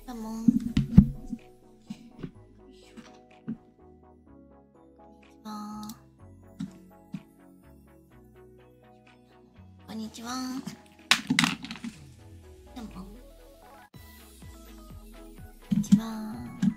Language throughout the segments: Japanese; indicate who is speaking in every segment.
Speaker 1: どうも。こんにちは。どうも。こんにちは。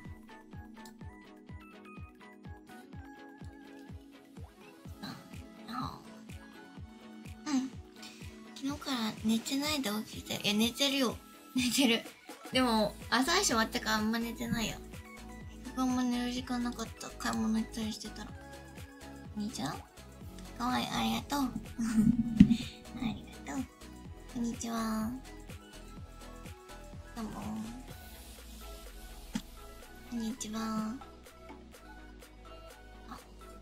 Speaker 1: 昨日から寝てないで起きて、いや寝てるよ。寝てる。でも朝飯終わったからあんま寝てないよ。あんま寝る時間なかった。買い物行ったりしてたら。お兄ちゃんかわいい、ありがとう。ありがとう。こんにちは。どうも。こんにちは。あ、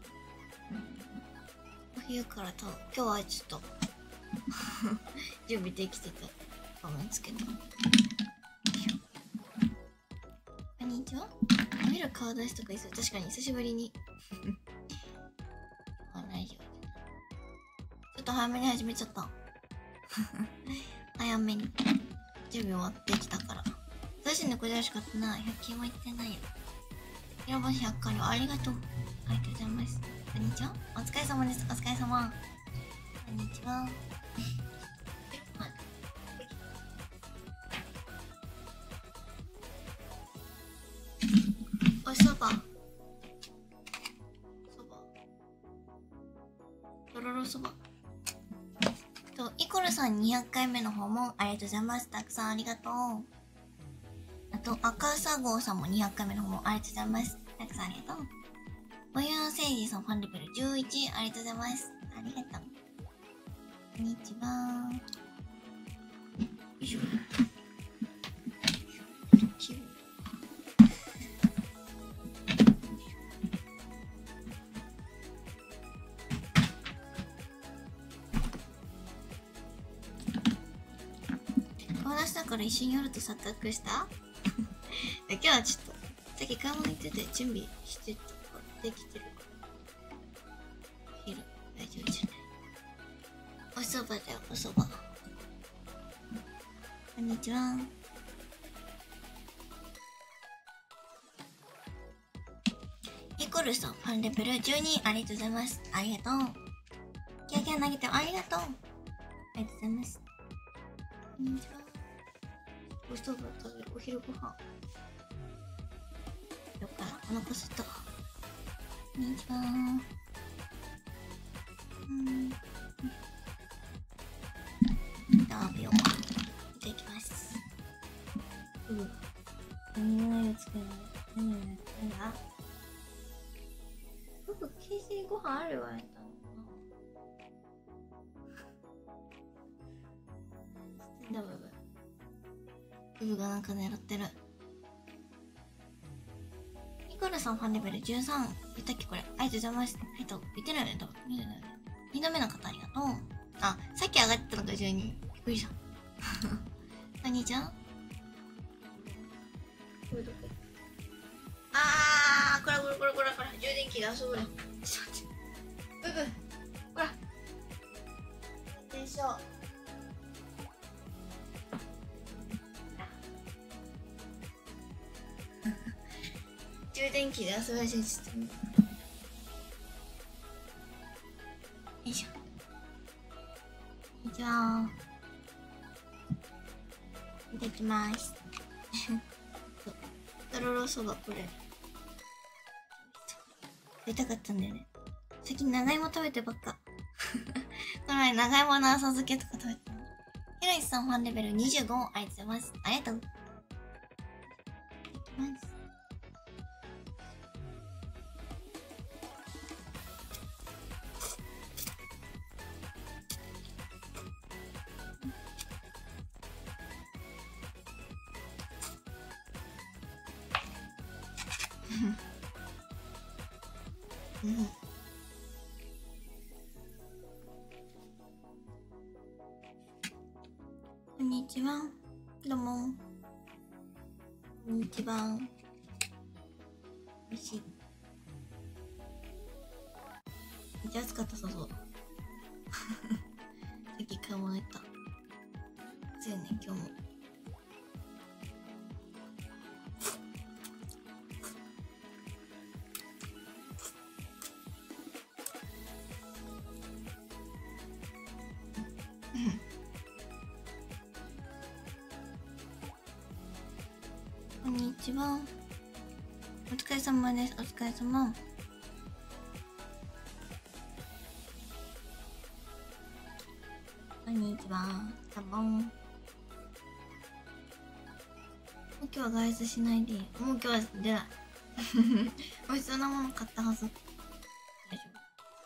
Speaker 1: お昼からと今日はちょっと準備できてたと思うんですけど。こんにちは。お昼顔出しとかいいっすよ。確かに久しぶりにあ、大丈夫。ちょっと早めに始めちゃった早めに準備終わってきたから。私猫じゃらしかったな。100均も行ってないよ。平星100回ありがとう。ありがとうございます。こんにちは。お疲れ様です。お疲れ様。こんにちは。おそば。そば。とろろそば。イコルさん200回目の訪問ありがとうございます。たくさんありがとう。あと、赤砂号さんも200回目の訪問ありがとうございます。たくさんありがとう。ボユンセイジさんファンレベル11ありがとうございます。ありがとう。こんにちは。よいしょ。顔出したから一緒に夜と錯覚した今日はちょっと、さっき買い物行ってて準備してたからできてるから。お昼、大丈夫じゃない。おそばだよ、おそば。こんにちは。イコルさん、ファンレベル12ありがとうございます。ありがとう。キャキャ投げてありがとう。ありがとうございます。こんにちは。おそば食べるお昼ご飯。よっからお腹すいた。こんにちは。食べよう。いただきます。何を作るの？何だ？僕、形成ご飯あるわれたのかな。ブブがなんか狙ってる。イコルさんファンレベル13。言ったっけこれ。ありがとうございます。言ってないよね、多分。2度目の方ありがとう。あ、さっき上がってたのが12。びっくりした。こんにちは。これどこ？あー、こら。充電器で遊ぶな。ちょっと待って。ブブ。ほら。でしょ。充電器で遊ばせてちょっと。よいしょ。こんにちは。いただきます。とろろそばこれ。食べたかったんだよね。最近長芋食べてばっか。この前長芋の浅漬けとか食べたの。ひろしさんファンレベル25ありがとうございます。ありがとう。いただきます。こんにちは。どうも。こんにちは。おいしい。めっちゃ暑かったさそう。さっき買い物行った。暑いね、今日も。 こんにちは。お疲れ様です。お疲れ様。こんにちは。サボン。もう今日は外出しないでいい。もう今日は出ない。美味しそうなもの買ったはず。大丈夫。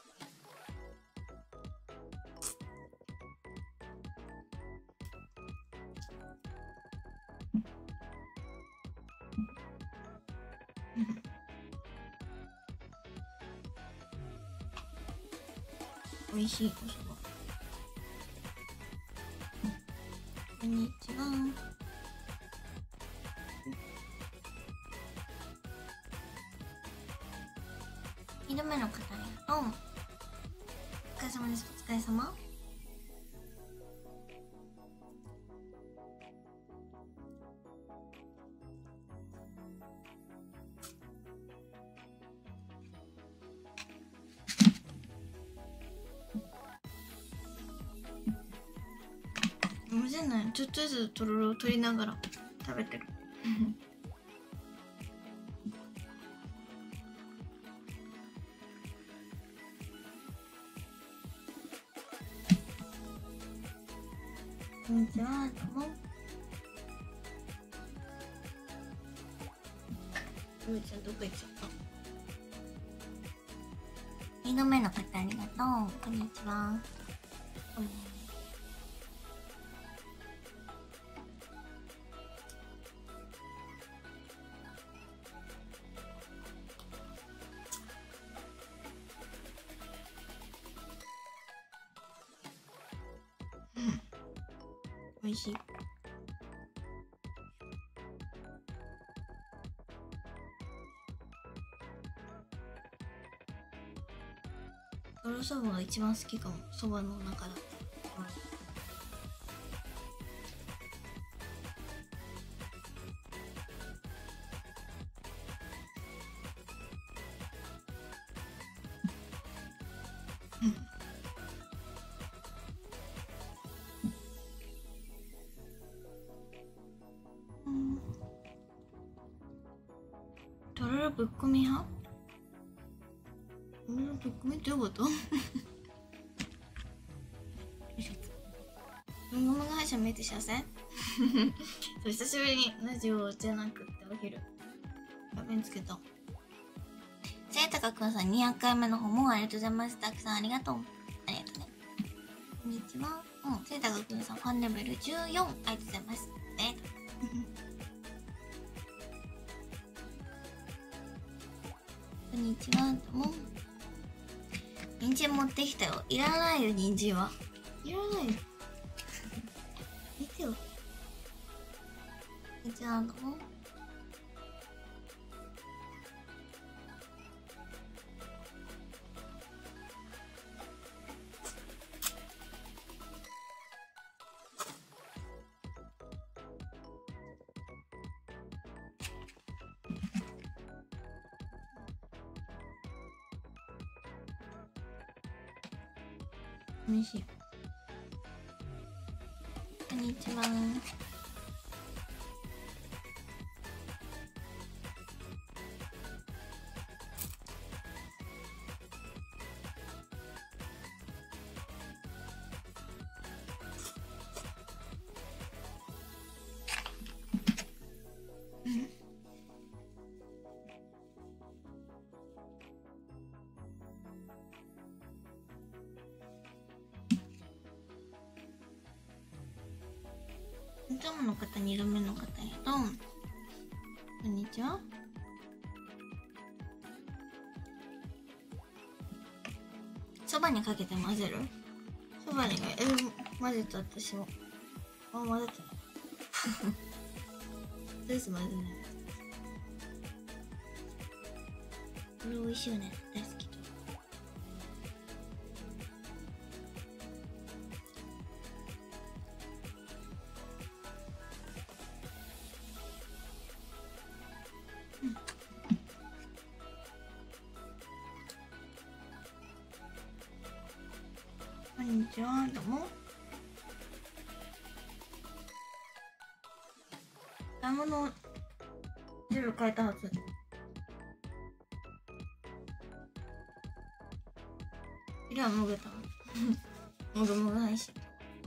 Speaker 1: 美味しいおそば。こんにちは。2度目の方ありがとう。お疲れ様です。お疲れ様。面白いない。ちょっとずつとろろを取りながら食べてる。こんにちは、どうも。ゆうちゃんどこ行っちゃった？ 2 度目の方ありがとう。こんにちは。美味しい。とろそばが一番好きかも。そばの中だったら。とろろぶっこみ派？とろろぶっこみってどういうこと？文具配信見えて幸せ？そう久しぶりにラジオじゃなくってお昼画面つけた。せいたかくんさん200回目の方もありがとうございます。たくさんありがとう。ありがとうね。こんにちは。せいたかくんさんファンレベル14ありがとうございます。ね。こんにちは。どうも。人参持ってきたよ。いらないよ、人参は。いらないよ。見てよ。こんにちは。どうも。美味しい。こんにちは。いつもの方、2度目の方へと、こんにちは。そばにかけて混ぜる？そばに混ぜた私も。混ぜた。とりあえず混ぜない。これ美味しいよね。大好き。こんにちは、どうも。買い物全部変えたはず。色はもぐたわ。もぐもぐ配信。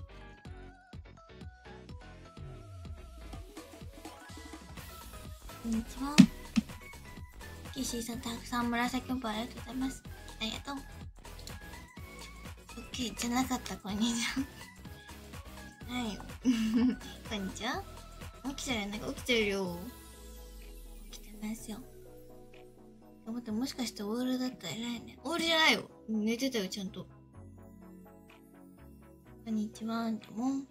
Speaker 1: こんにちは。キッシーさん、たくさん紫んぽありがとうございます。ありがとう。オッケーじゃなかった、こんにちは。はい。こんにちは。起きてる、なんか起きてるよ。起きてますよ。待って、もしかしてオールだったら偉いね。オールじゃないよ。寝てたよ、ちゃんと。こんにちは、どうも。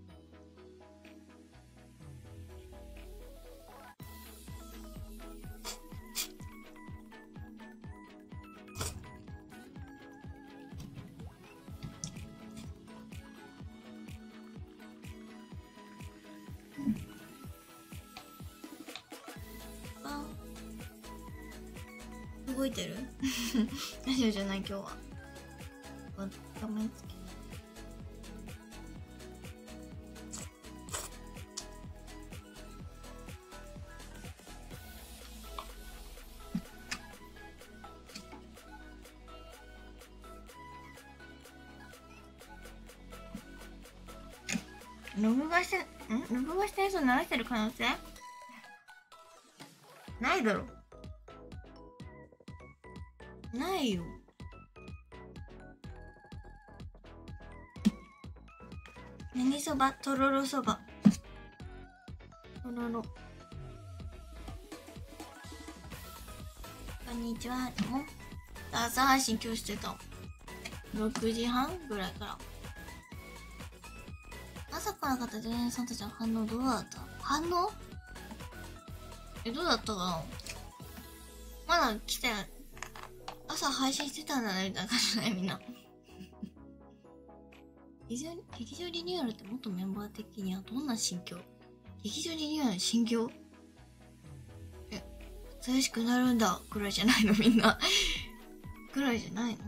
Speaker 1: 動いてるラジオじゃない今日は。画面つけ。録画してやつを流してる可能性ないだろ。ないよ。何そば、とろろそば。とろろ。こんにちは。どうも。朝配信今日してた。6時半ぐらいから。朝から方常連さんたちの反応どうだった？反応？どうだったかな？まだ来て、朝配信してたんだねみたいな感じだね、みんな。劇場リニューアルって元メンバー的にはどんな心境？劇場リニューアルの心境？新しくなるんだくらいじゃないのみんな。くらいじゃないの？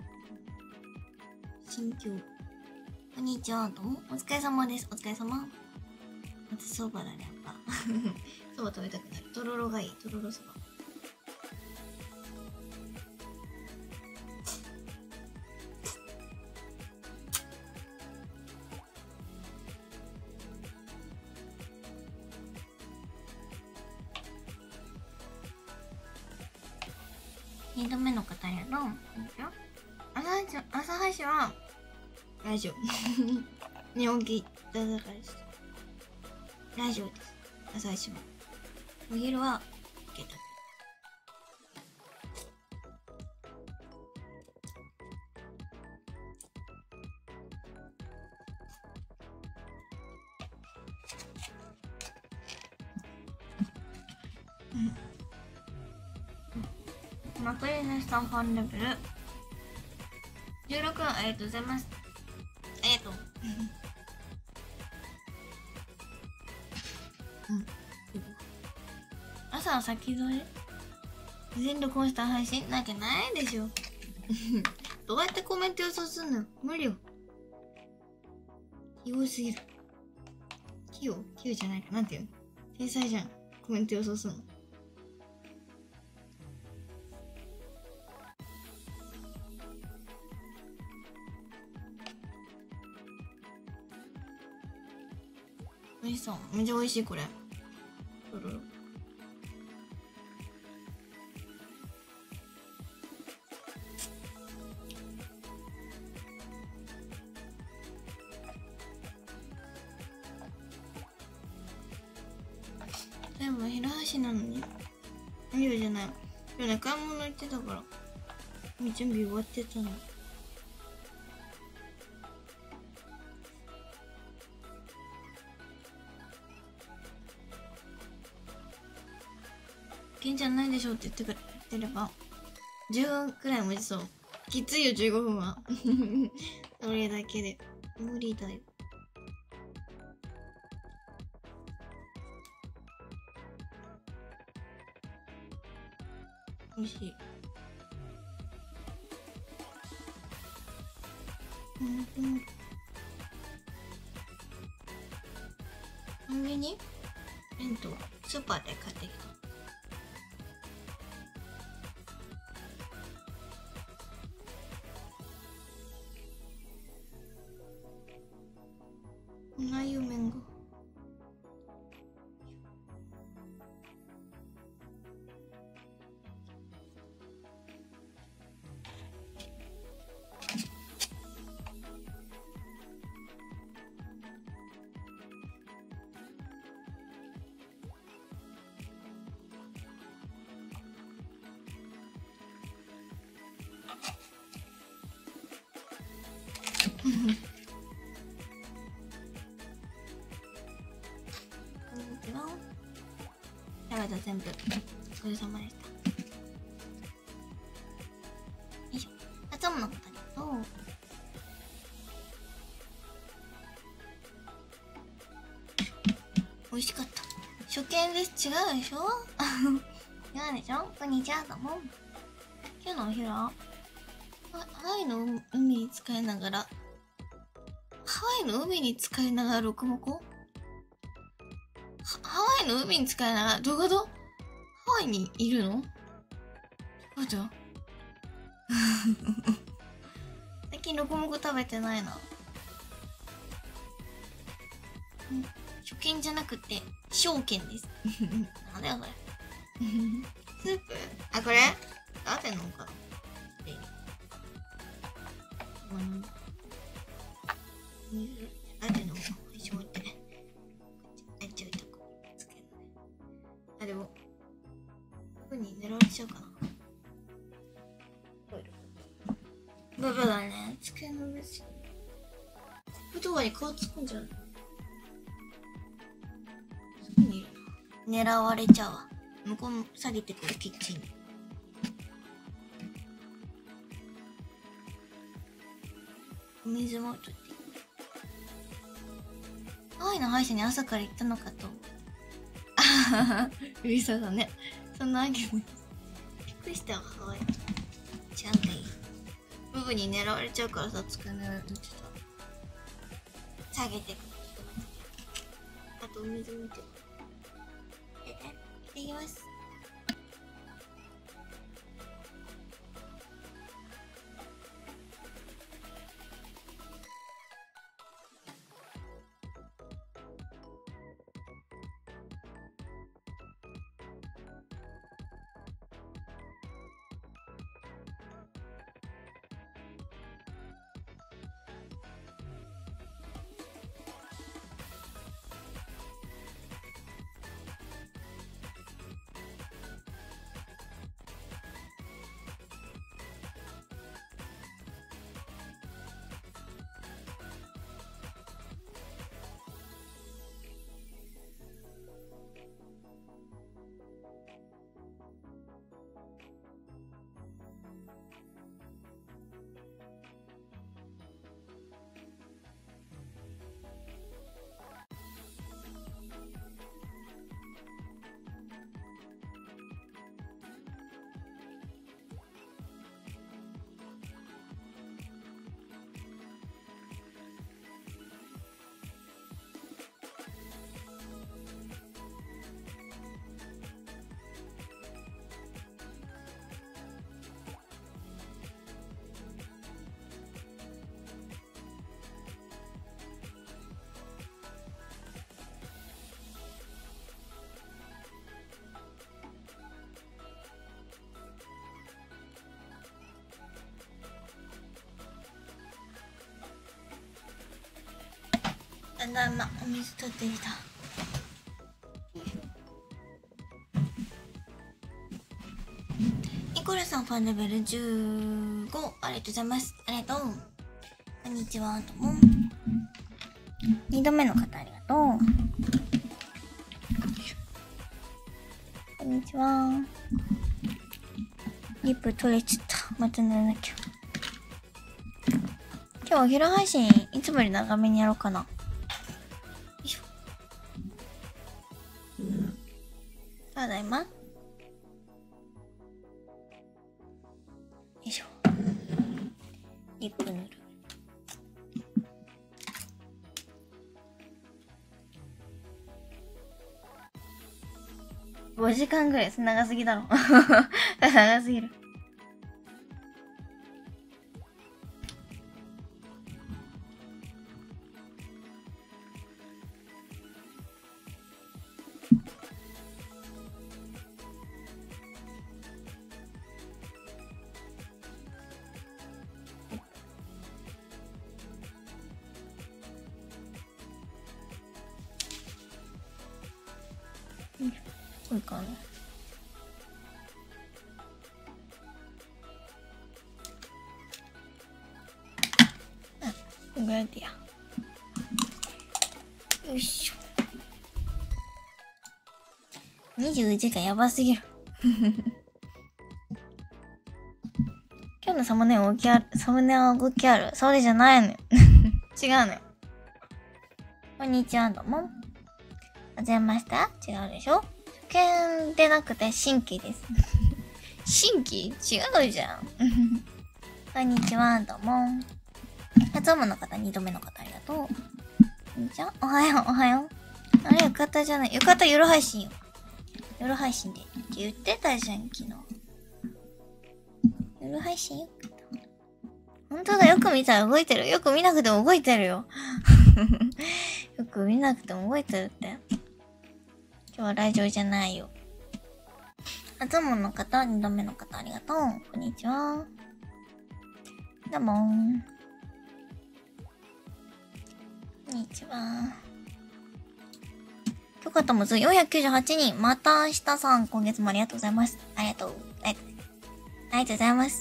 Speaker 1: 心境。こんにちは、どうも。お疲れ様です。お疲れ様。またそばだね、やっぱ。そば食べたくなる。とろろがいい。とろろそば。2度目の方やろ。朝配信はラジオ。寝起きだからです。ラジオです。朝配信は。お昼は受けた。マクリネスさんファンレベル16ありがとうございます。ありがとう。朝は先取り全録音した配信なんかないでしょ。どうやってコメント予想すんの？無理よ。器用すぎる。器用じゃないか。なんていうの？天才じゃん。コメント予想すんの。美味しそう。めっちゃ美味しいこれ。でも平橋なのに無理じゃない。今日ね買い物行ってたから準備終わってたの。けんじゃないでしょって言ってくれれば15分くらい持ちそう。きついよ15分は。それだけで無理だよ。美味しい。コンビニ弁当スーパーで買ってきた。 食べた全部。お疲れ様でした。よいしょ。あ、トムの方ありがとう。美味しかった。初見です。違うでしょ違うでしょ。こんにちはだもん。今日のお昼はハワイの海に使いながら、ハワイの海に使いながらロコモコ？ハワイの海に使いながら、どういうこと？ハワイにいるの？どういうこと最近ロコモコ食べてないな。初見じゃなくて、小見です。なんだよこれ。スープ？あ、これ合ってんのかな？水、合ってんのかな？一緒に置いて。あっち置いとこう。つけるね。あ、でも、ここに狙われちゃうかな。ババだね。つけの上し。コップとかに顔つくんじゃない？そこにいるな。狙われちゃうわ。向こうも下げてくる、キッチンに。お水もとって。ハワイの歯医者に朝から行ったのかと。あはは、うるさだね。そんなわけない。びっくりしたわ、ハワイ。ちゃんといい。ブブに狙われちゃうからさ、つくねるとちょっと。下げてくる。あとお水見て。いってきます。ただいま、お水取ってきた。ニコルさんファンレベル15、ありがとうございます。ありがとう。こんにちは、とも。2度目の方ありがとう。こんにちは。リップ取れちゃった。また寝なきゃ。今日お昼配信、いつもより長めにやろうかな。ただいま。よいしょ。リップ塗る。5時間ぐらいです。長すぎだろ。長すぎる。これかな。あ、これぐらいでや。よいしょ。21 24時間やばすぎる。今日のサムネは動きある。サムネは動きある。それじゃないのよ。違うのよ。こんにちは、どうも。お邪魔した？違うでしょ？初見でなくて新規です。新規？違うじゃん。こんにちは、どうも。初音の方、2度目の方ありがとう。こんにちは。おはよう、おはよう。あれ、浴衣じゃない。浴衣夜配信よ。夜配信で。って言ってたじゃん、昨日。夜配信よ。本当だ、よく見たら動いてる。よく見なくても動いてるよ。よく見なくても動いてるって。今日は来場じゃないよ。初音の方、2度目の方ありがとう。こんにちは。どうもー。こんにちは。今日方もず498人。また明日さん、今月もありがとうございます。ありがとう。ありがとうございます。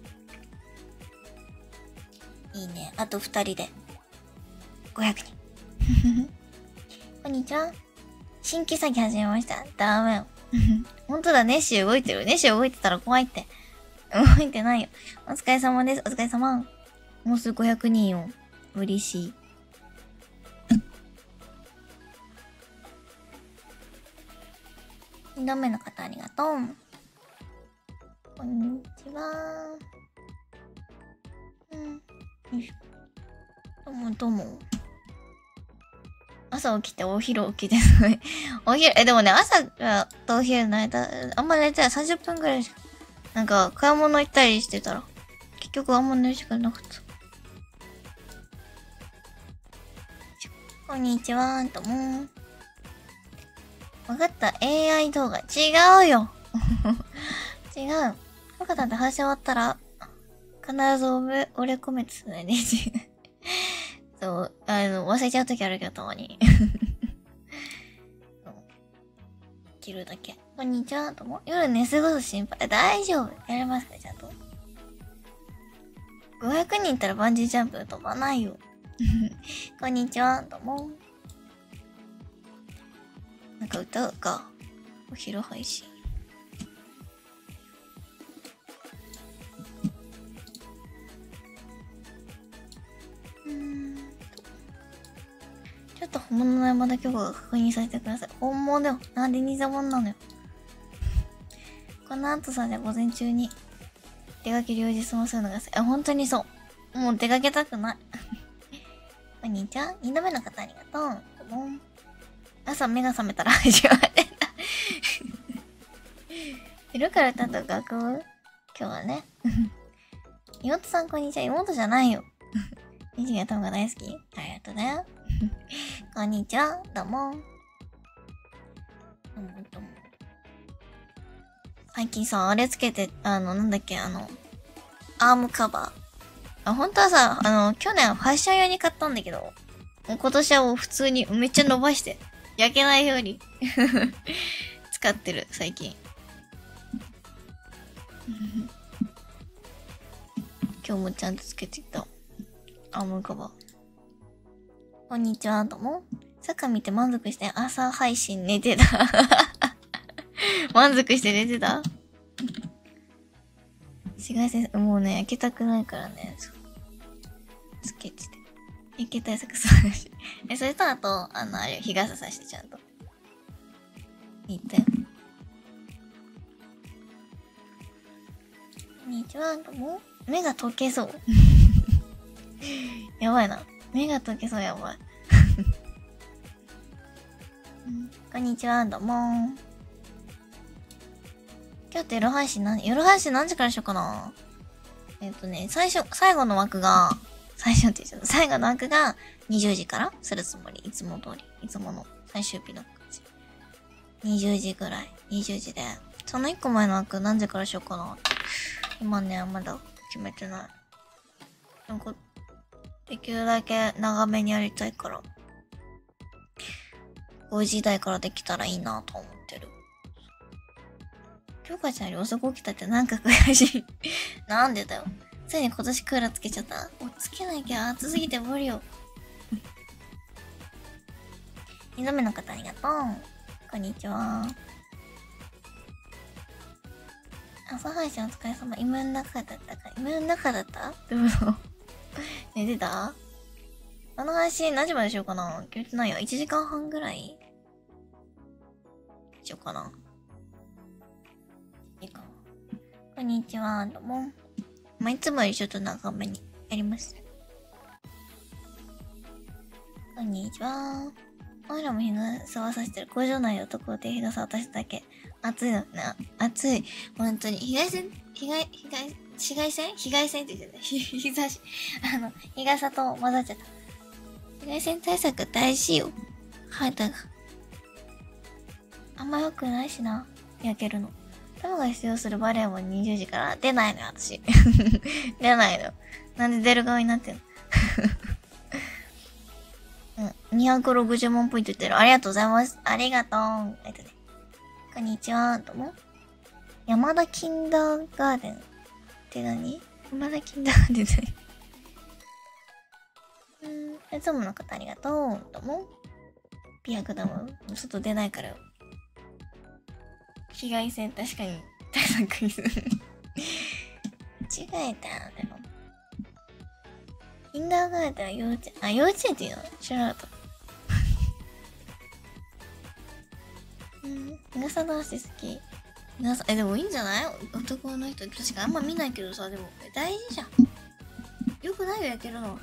Speaker 1: いいね。あと2人で。500人。こんにちは。新規詐欺始めました。ダメよ。ほんとだ、ネッシー動いてる。ネッシー動いてたら怖いって。動いてないよ。お疲れ様です。お疲れ様。もうすぐ500人よ。嬉しい。2度目の方ありがとう。こんにちは。よいしょ。どうもどうも。朝起きてお昼起きてすごい。お昼、でもね、朝とお昼の間、あんま寝てない30分くらいしか。なんか、買い物行ったりしてたら、結局あんま寝る時間なかった。こんにちは、どうも。わかった、AI 動画。違うよ。違う。よかったんで話し終わったら、必ず俺コメントするね。そう、忘れちゃうときあるけど、たまに。切るだけ。こんにちは、どうも。夜寝過ごす心配。大丈夫。やれますか、ちゃんと。500人いったらバンジージャンプ飛ばないよ。こんにちは、どうも。なんか歌うか。お昼配信。ちょっと本物の山田京子が確認させてください。本物よ。なんで偽物なのよ。この後さ、じゃ午前中に出かける用事済ませるのが本当にそう。もう出かけたくない。こんにちは。2度目の方ありがとう。どうも。朝目が覚めたら始まってた。昼から歌った学部今日はね。妹さんこんにちは。妹じゃないよ。虹が頭が大好き。ありがとうね。こんにちは。どうも。どうも。最近さ、あれつけて、なんだっけ、アームカバー。本当はさ、去年ファッション用に買ったんだけど、今年はもう普通にめっちゃ伸ばして、焼けないように使ってる、最近。今日もちゃんとつけていた。アームカバー。こんにちは、どうも。サッカー見て満足して朝配信寝てた。満足して寝てた？紫外線、もうね、開けたくないからね。つけてて。開け対策そうだし。それとあと、あれ、日傘さしてちゃんと。見て。こんにちは、どうも。目が溶けそう。やばいな。目が溶けそうやばい。こんにちは、どうも。今日って夜配信何時からしようかな。最後の枠が、最後の枠が20時からするつもり。いつも通り。いつもの最終日の感じ。20時ぐらい。20時で。その1個前の枠何時からしようかな。今ね、まだ決めてない。なんか、できるだけ長めにやりたいから。5時台からできたらいいなと思ってる。京香ちゃんより遅く起きたってなんか悔しい。なんでだよ。ついに今年クーラーつけちゃった。もうつけなきゃ暑すぎて無理よ。2度目の方ありがとう。こんにちは。 朝配信お疲れ様。今の中だったか。今の中だったどうぞ。寝てた？あの配信何時までしようかな？決めてないよ。1時間半ぐらいしようかな。いいかも。こんにちは。どうも。まあ、いつもよりちょっと長めにやります。こんにちは。おいらも日傘はさしてる。工場内で男で日傘渡しただけ。暑いのね。暑い。本当に。紫外線って言ってた。日差し。日傘と混ざっちゃった。紫外線対策大事よ。肌が。あんま良くないしな。焼けるの。頭が必要するバレエも20時から出ないのよ、私。出ないの。なんで出る側になってんのうん。260万ポイント言ってる。ありがとうございます。ありがとう。こんにちは。どうも。山田キンダーガーデンって何？山田キンダーガーデンって何？いつもの方ありがとう。どうも。ピアクダム。外出ないからよ。紫外線確かに対策する。間違えたよ、でも。キンダーガーデンは幼稚園。あ、幼稚園っていうの知らなかった。日傘男子好き。日傘、でもいいんじゃない？男の人。確かあんま見ないけどさ、でも、大事じゃん。よくないよ、焼けるの。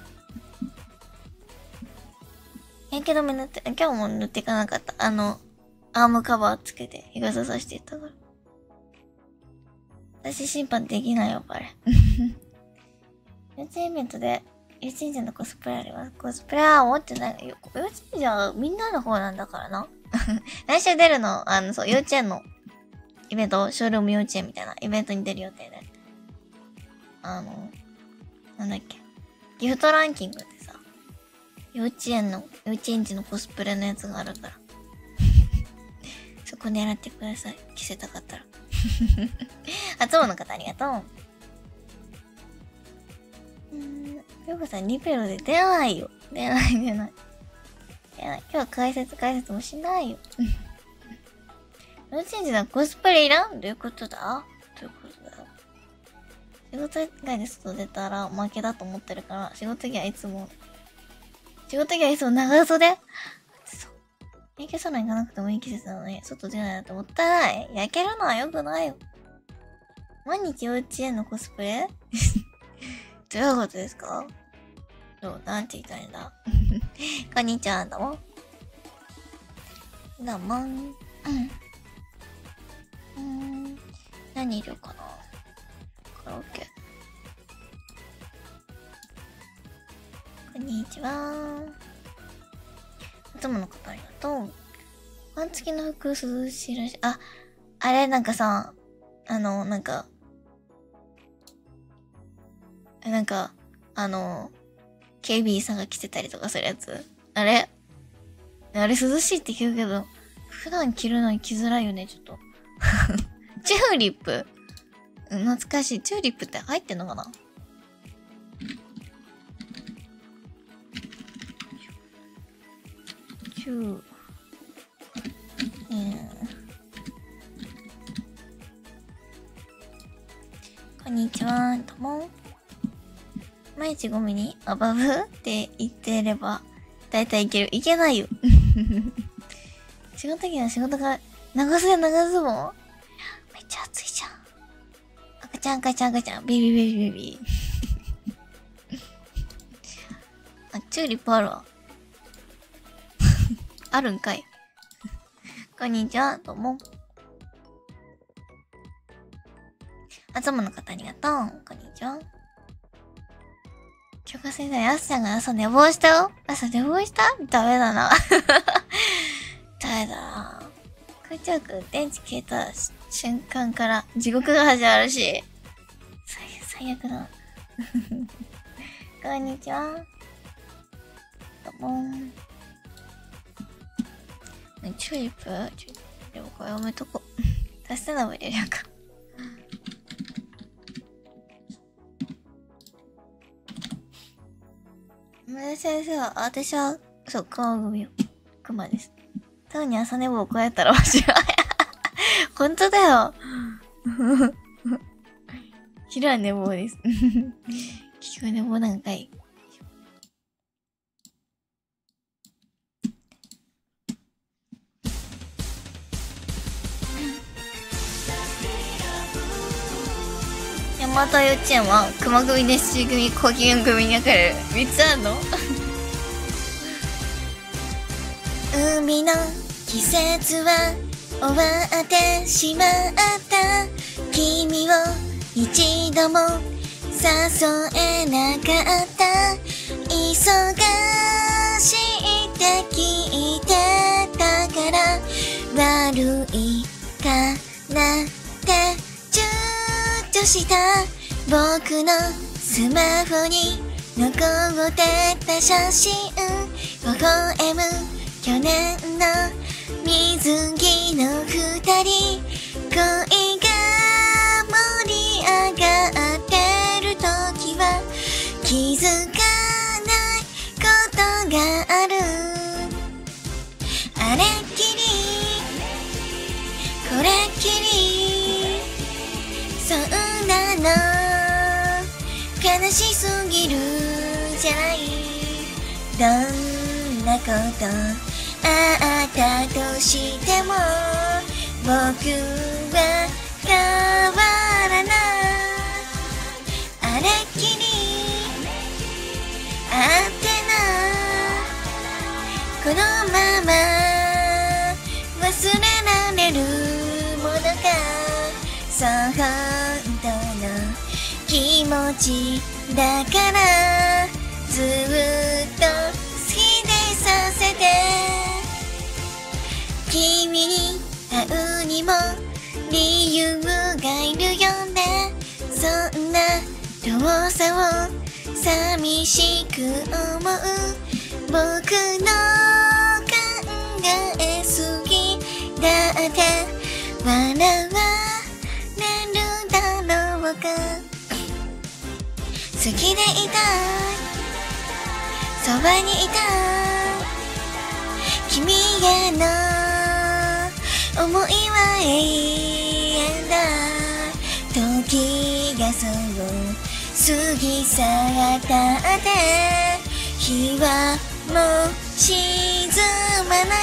Speaker 1: 焼け止め塗って、今日も塗っていかなかった。アームカバーつけて日傘さしていったから。私審判できないよ、これ。幼稚園イベントで、幼稚園児のコスプレあります。コスプレは持ってないよ。幼稚園児はみんなの方なんだからな。来週出るの、そう、幼稚園のイベント、ショールーム幼稚園みたいなイベントに出る予定で。なんだっけ。ギフトランキングでさ、幼稚園児のコスプレのやつがあるから。そこ狙ってください。着せたかったら。あつもの方ありがとう。りょうこさん、リペロで出ないよ。出ない。今日は解説もしないよ。幼稚園児のコスプレいらん？どういうことだよ。仕事以外で外出たら負けだと思ってるから、仕事着はいつも長袖？焼けそうなの行かなくてもいい季節なのに、外出ないなんてもったいない。焼けるのは良くないよ。毎日幼稚園のコスプレどういうことですか？なんて言いたいんだこんにちは、どうも。どうも。何入れようかな。カラオケ。こんにちは。いつもの方ありがとう。パン付きの服涼しいらしい。あれなんかさ、警備員さんが着てたりとかするやつ。あれ涼しいって聞くけど、普段着るのに着づらいよね、ちょっと。チューリップ懐かしい。チューリップって入ってんのかな？こんにちは、どうも。毎日ゴミにアバブって言ってれば、だいたいいける。いけないよ。仕事着は仕事が、長袖ズボン？めっちゃ暑いじゃん。赤ちゃん。ベビー。チューリップあるわ。あるんかい。こんにちは、どうも。あつもの方ありがとう。こんにちは。許可制だよ。あすちゃんが朝寝坊したよ。朝寝坊した？ダメだな。ダメだな。空調く電池消えた瞬間から地獄が始まるし。最悪だ。こんにちは。どうも。チューリップでもこれやめとこ。足してなも入れるか。先生は、私は、そう、熊組よ。熊です。たぶんに朝寝坊を超えたら面白い。本当だよ。 昼は寝坊です。結局寝坊なんかい。山田幼稚園は熊組、ネッシー組、高級組に分かれる。3つあんの？海の季節は終わってしまった。君を一度も誘えなかった。忙しいって聞いてたから悪いかなって躊躇した。僕のスマホに残ってた写真、微笑む去年の水着の二人、恋が盛り上がってる時は気づかないことがある。あれっきりこれっきり、そうなの悲しすぎるじゃない。どんなことあったとしても僕は変わらない。あれっきりあってな、このまま忘れられるものか。そう本当の気持ちだからずっと好きでさせて。君に会うにも理由がいるよね。そんな遠さを寂しく思う僕の考えすぎだって笑われるだろうか。好きでいたい、そばにいた君への思いは永遠だ。時がそう過ぎ去ったって日はもう沈まない。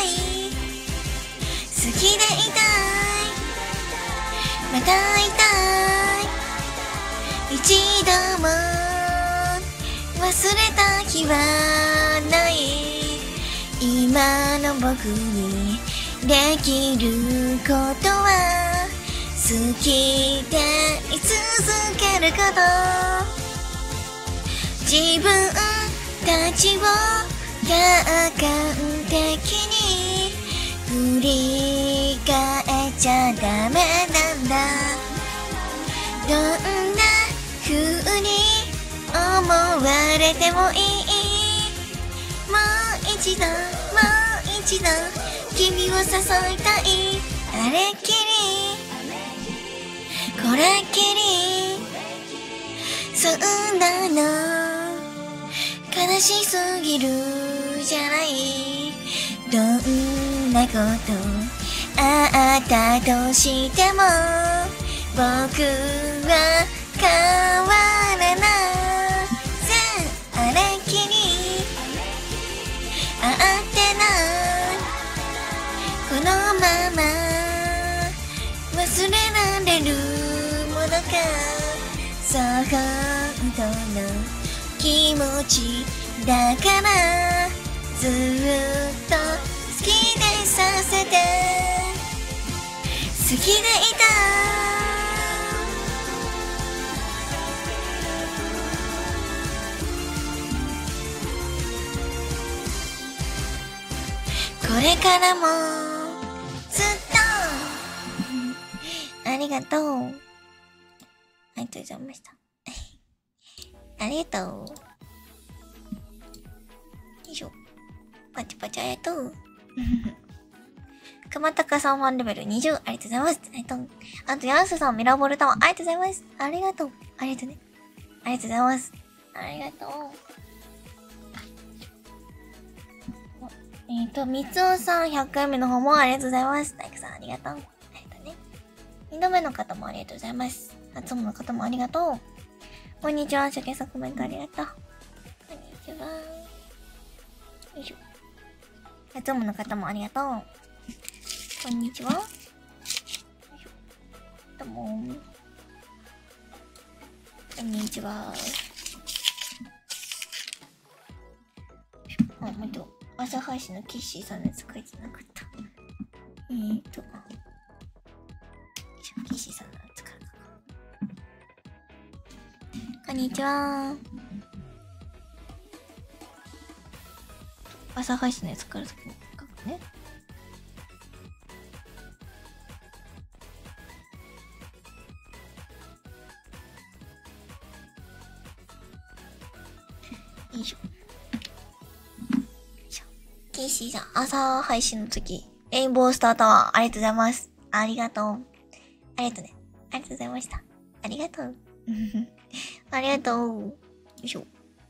Speaker 1: 好きでいたい、また会いたい、一度も忘れた日はない。今の僕にできることは好きでい続けること。自分たちを客観的に振り返っちゃダメなんだ。どんな風に思われてもいい。もう一度もう一度君を誘いたい。あれっきりこれっきり、そうなの悲しすぎるじゃない。どんなことあったとしても僕は変わらない。あれっきり会ってないこのまま忘れられるものか。そう本当の気持ちだからずっと好きでさせて。好きでいたこれからもずっとありがとう。ありがとうございました。ありがとう。よいしょ。パチパチありがとう。熊高さんファンレベル20、ありがとうございます。ありがとう。あと、ヤンスさんミラボルタワー、ありがとうございます。ありがとう。ありがとうね。ありがとうございます。ありがとう。みつおさん100回目の方もありがとうございます。大工さんありがとう。ありがとうね。 2度目の方もありがとうございます。初夢の方もありがとう。こんにちは。初見さんコメントありがとう。こんにちは。よいしょ。初夢の方もありがとう。こんにちは。よいしょ。どうも。こんにちは。あ、待って、朝配信のキッシーさんのやつ書いてなかった。キッシーさんのやつから書こう。こんにちは。朝配信のやつから書くね。よいしょ。キッシーさん、朝配信の時、レインボースタータワー、ありがとうございます。ありがとう。ありがとうね。ありがとうございました。ありがとう。ありがとう。よいしょ。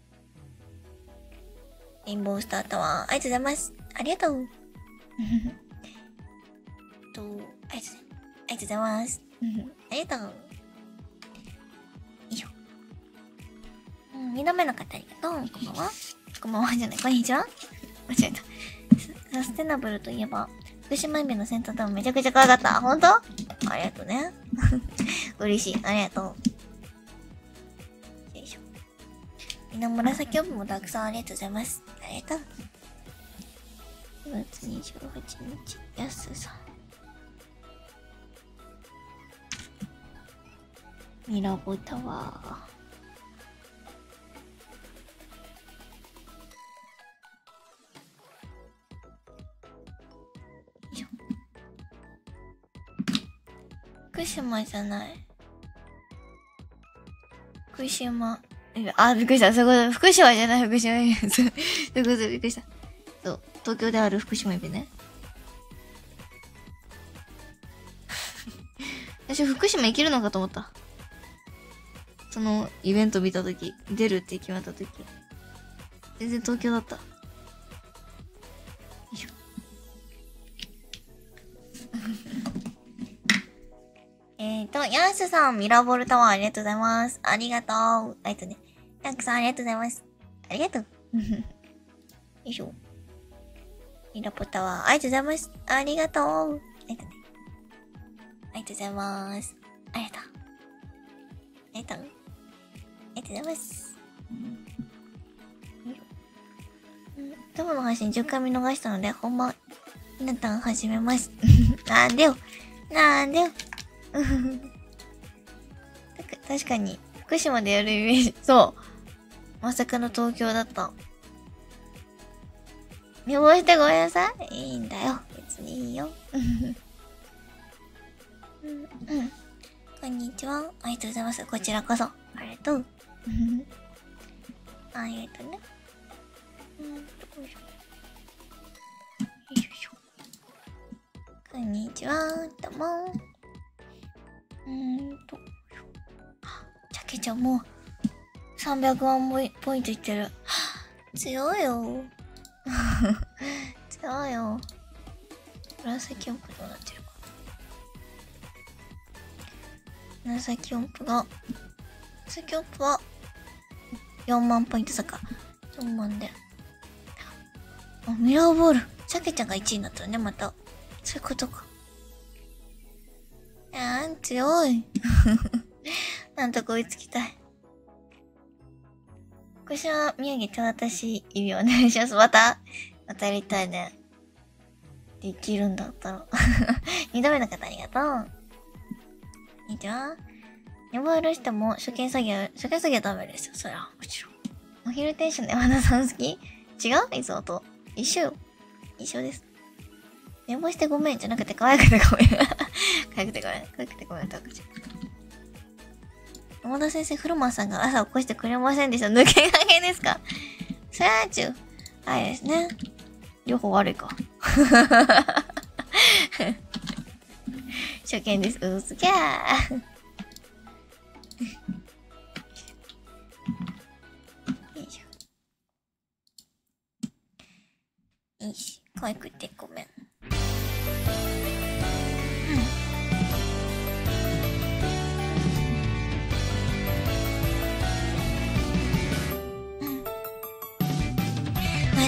Speaker 1: レインボースタータワー、ありがとうございます。ありがとう。ありがとうございます。ありがとう。よいしょ。2度目の方ありがとう。こんばんは。こんばんはじゃない。こんにちは。間違えた。サステナブルといえば、福島エビのセンタータウンめちゃくちゃ可愛かった。ほんと？ありがとうね。嬉しい。ありがとう。よいしょ。みんな紫帯もたくさんありがとうございます。ありがとう。2月28日、やすさん。ミラボタワー。福島じゃない。福島。あ、びっくりした。そういうこと。福島じゃない、福島エビ。そういうこと、びっくりした。そう。東京である福島エビね。私、福島行けるのかと思った。その、イベント見たとき、出るって決まったとき。全然東京だった。よいしょ。ヤンスさん、ミラーボルタワーありがとうございます。ありがとう。ね。ヤンクさんありがとうございます。ありがとう。よいしょ。ミラボルタワーありがとうございます。ありがとう。ね。ありがとうございます。ありがとう。ありがとう。ありがとうございます。トムの配信10回見逃したので、本番、ひなたん始めます。なんでよ。なんでよ。確かに、福島でやるイメージ。そう。まさかの東京だった。寝坊してごめんなさい。いいんだよ。別にいいよ。こんにちは。ありがとうございます。こちらこそ。ありがとう。ありがとうね。よいしょ。こんにちは。どうも。チャケちゃんもう300万ポイントいってる。強いよ。強いよ。紫音符どうなってるか。紫音符は4万ポイント差か。4万で。あ、ミラーボール。チャケちゃんが1位になったらね、また。そういうことか。強い。なんとか追いつきたい。福島土産手渡し意味お願いします。またやりたいね。できるんだったら。2度目の方ありがとう。こんにちは。寝坊許しても初見作業はダメですよ。そりゃ、もちろん。お昼テンションで山田さん好き？違う？いつもと。一緒よ。一緒です。寝坊してごめんじゃなくて可愛くてごめん。可愛くてごめん。可愛くてごめん。山田先生、フロマンさんが朝起こしてくれませんでした。抜け駆けですか？そりゃちゅう。あれですね。両方悪いか。初見です。うすぎゃー。よいしょ。可愛くてごめん。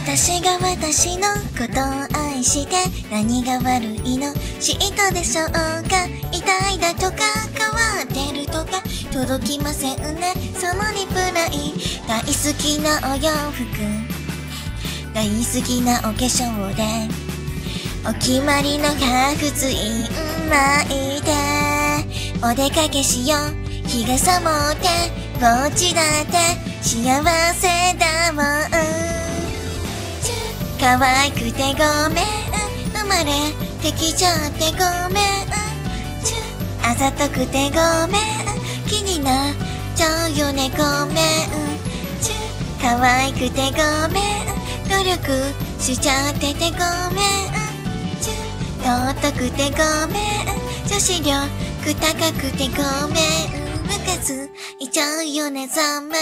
Speaker 1: 私が私のことを愛して何が悪いの知ったでしょうか。痛いだとか変わってるとか届きませんねそのリプライ。大好きなお洋服大好きなお化粧でお決まりのハーフツイン巻いてお出かけしよう。日傘持ってぼっちだって幸せだもん。可愛くてごめん生まれてきちゃってごめん。あざとくてごめん気になっちゃうよねごめん。可愛くてごめん努力しちゃっててごめん。尊くてごめん女子力高くてごめん。ムカついちゃうよねざま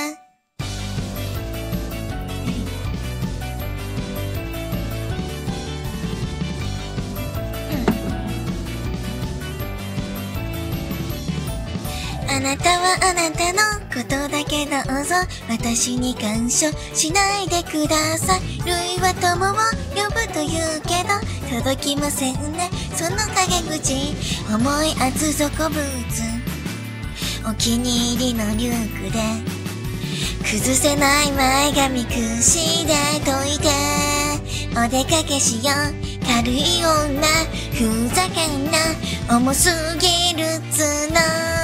Speaker 1: あなたはあなたのことだけどうぞ私に干渉しないでください。類は友を呼ぶと言うけど届きませんねその陰口。重い厚底ブーツお気に入りのリュックで崩せない前髪くしで解いてお出かけしよう。軽い女ふざけんな重すぎる角。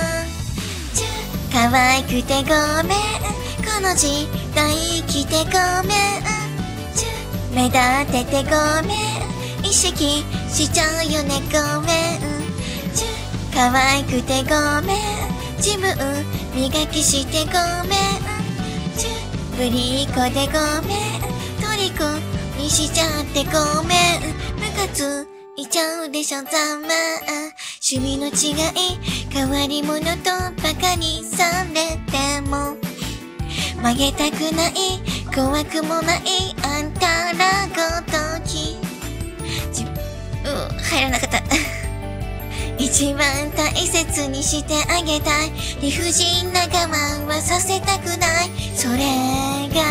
Speaker 1: 可愛くてごめんこの時代生きてごめん。目立っててごめん意識しちゃうよねごめん。可愛くてごめん自分磨きしてごめん。ぶりっ子でごめん虜にしちゃってごめん。ムカついちゃうでしょざま趣味の違い変わり者とバカにされても曲げたくない怖くもないあんたらごとき入らなかった一番大切にしてあげたい理不尽な我慢はさせたくないそれが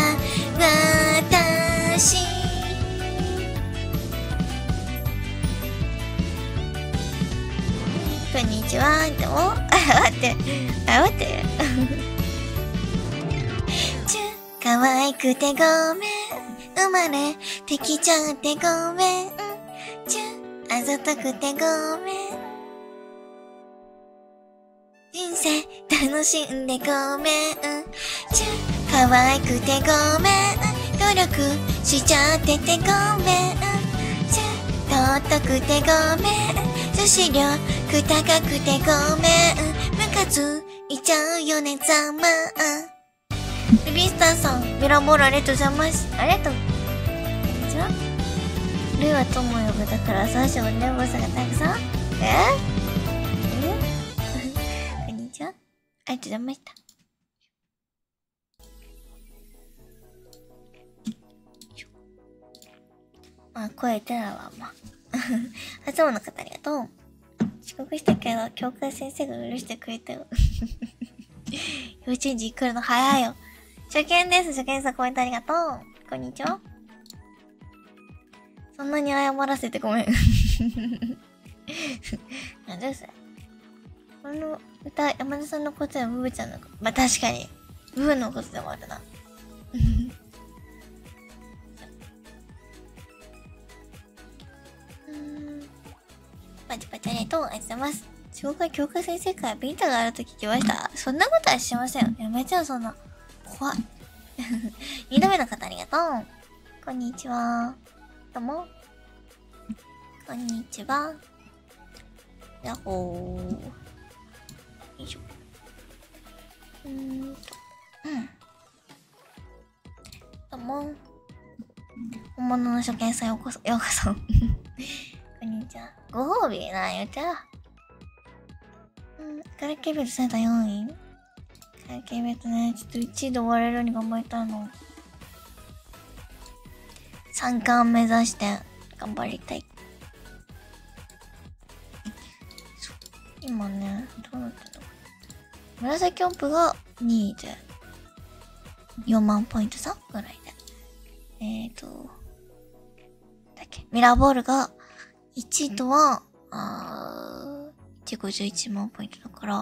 Speaker 1: 私。こんにちはどうも待って可愛くてごめん生まれてきちゃってごめん。あざとくてごめん人生楽しんでごめん。可愛くてごめん努力しちゃっててごめん。尊くてごめん女子力高くてごめん。ムカついちゃうよねざまルビースターさんミラーボールありがとうございます。ありがとう。こんにちは。ルーは友呼ぶだからさしょうねボスがたくさんこんにちは。ありがとうございました。まあ声出ないわまあ初詣の方ありがとう。遅刻したけど教会先生が許してくれたよ幼稚園児来るの早いよ。初見です。初見さんコメントありがとう。こんにちは。そんなに謝らせてごめんなんでそれ。この歌山田さんのことやブブちゃんのこと。まあ、確かにブブのことでもあるなパチパチありがとう。ありがとうございます。紹介教科先生からビンタがあると聞きました。そんなことはしませんよ。やめちゃう、そんな。怖い。二度目の方ありがとう。こんにちは。どうも。こんにちは。やっほー。よいしょ。どうも。本物の初見さんようこそ。こんにちは。ご褒美な言うてら。カラケベルセンター4位カラケベルね、ちょっと1位で終われるように頑張りたいの。3冠目指して頑張りたい。今ね、どうなってんの？紫音符が2位で4万ポイント差ぐらいで。 だっけ、ミラーボールが1位とは、51万ポイントだから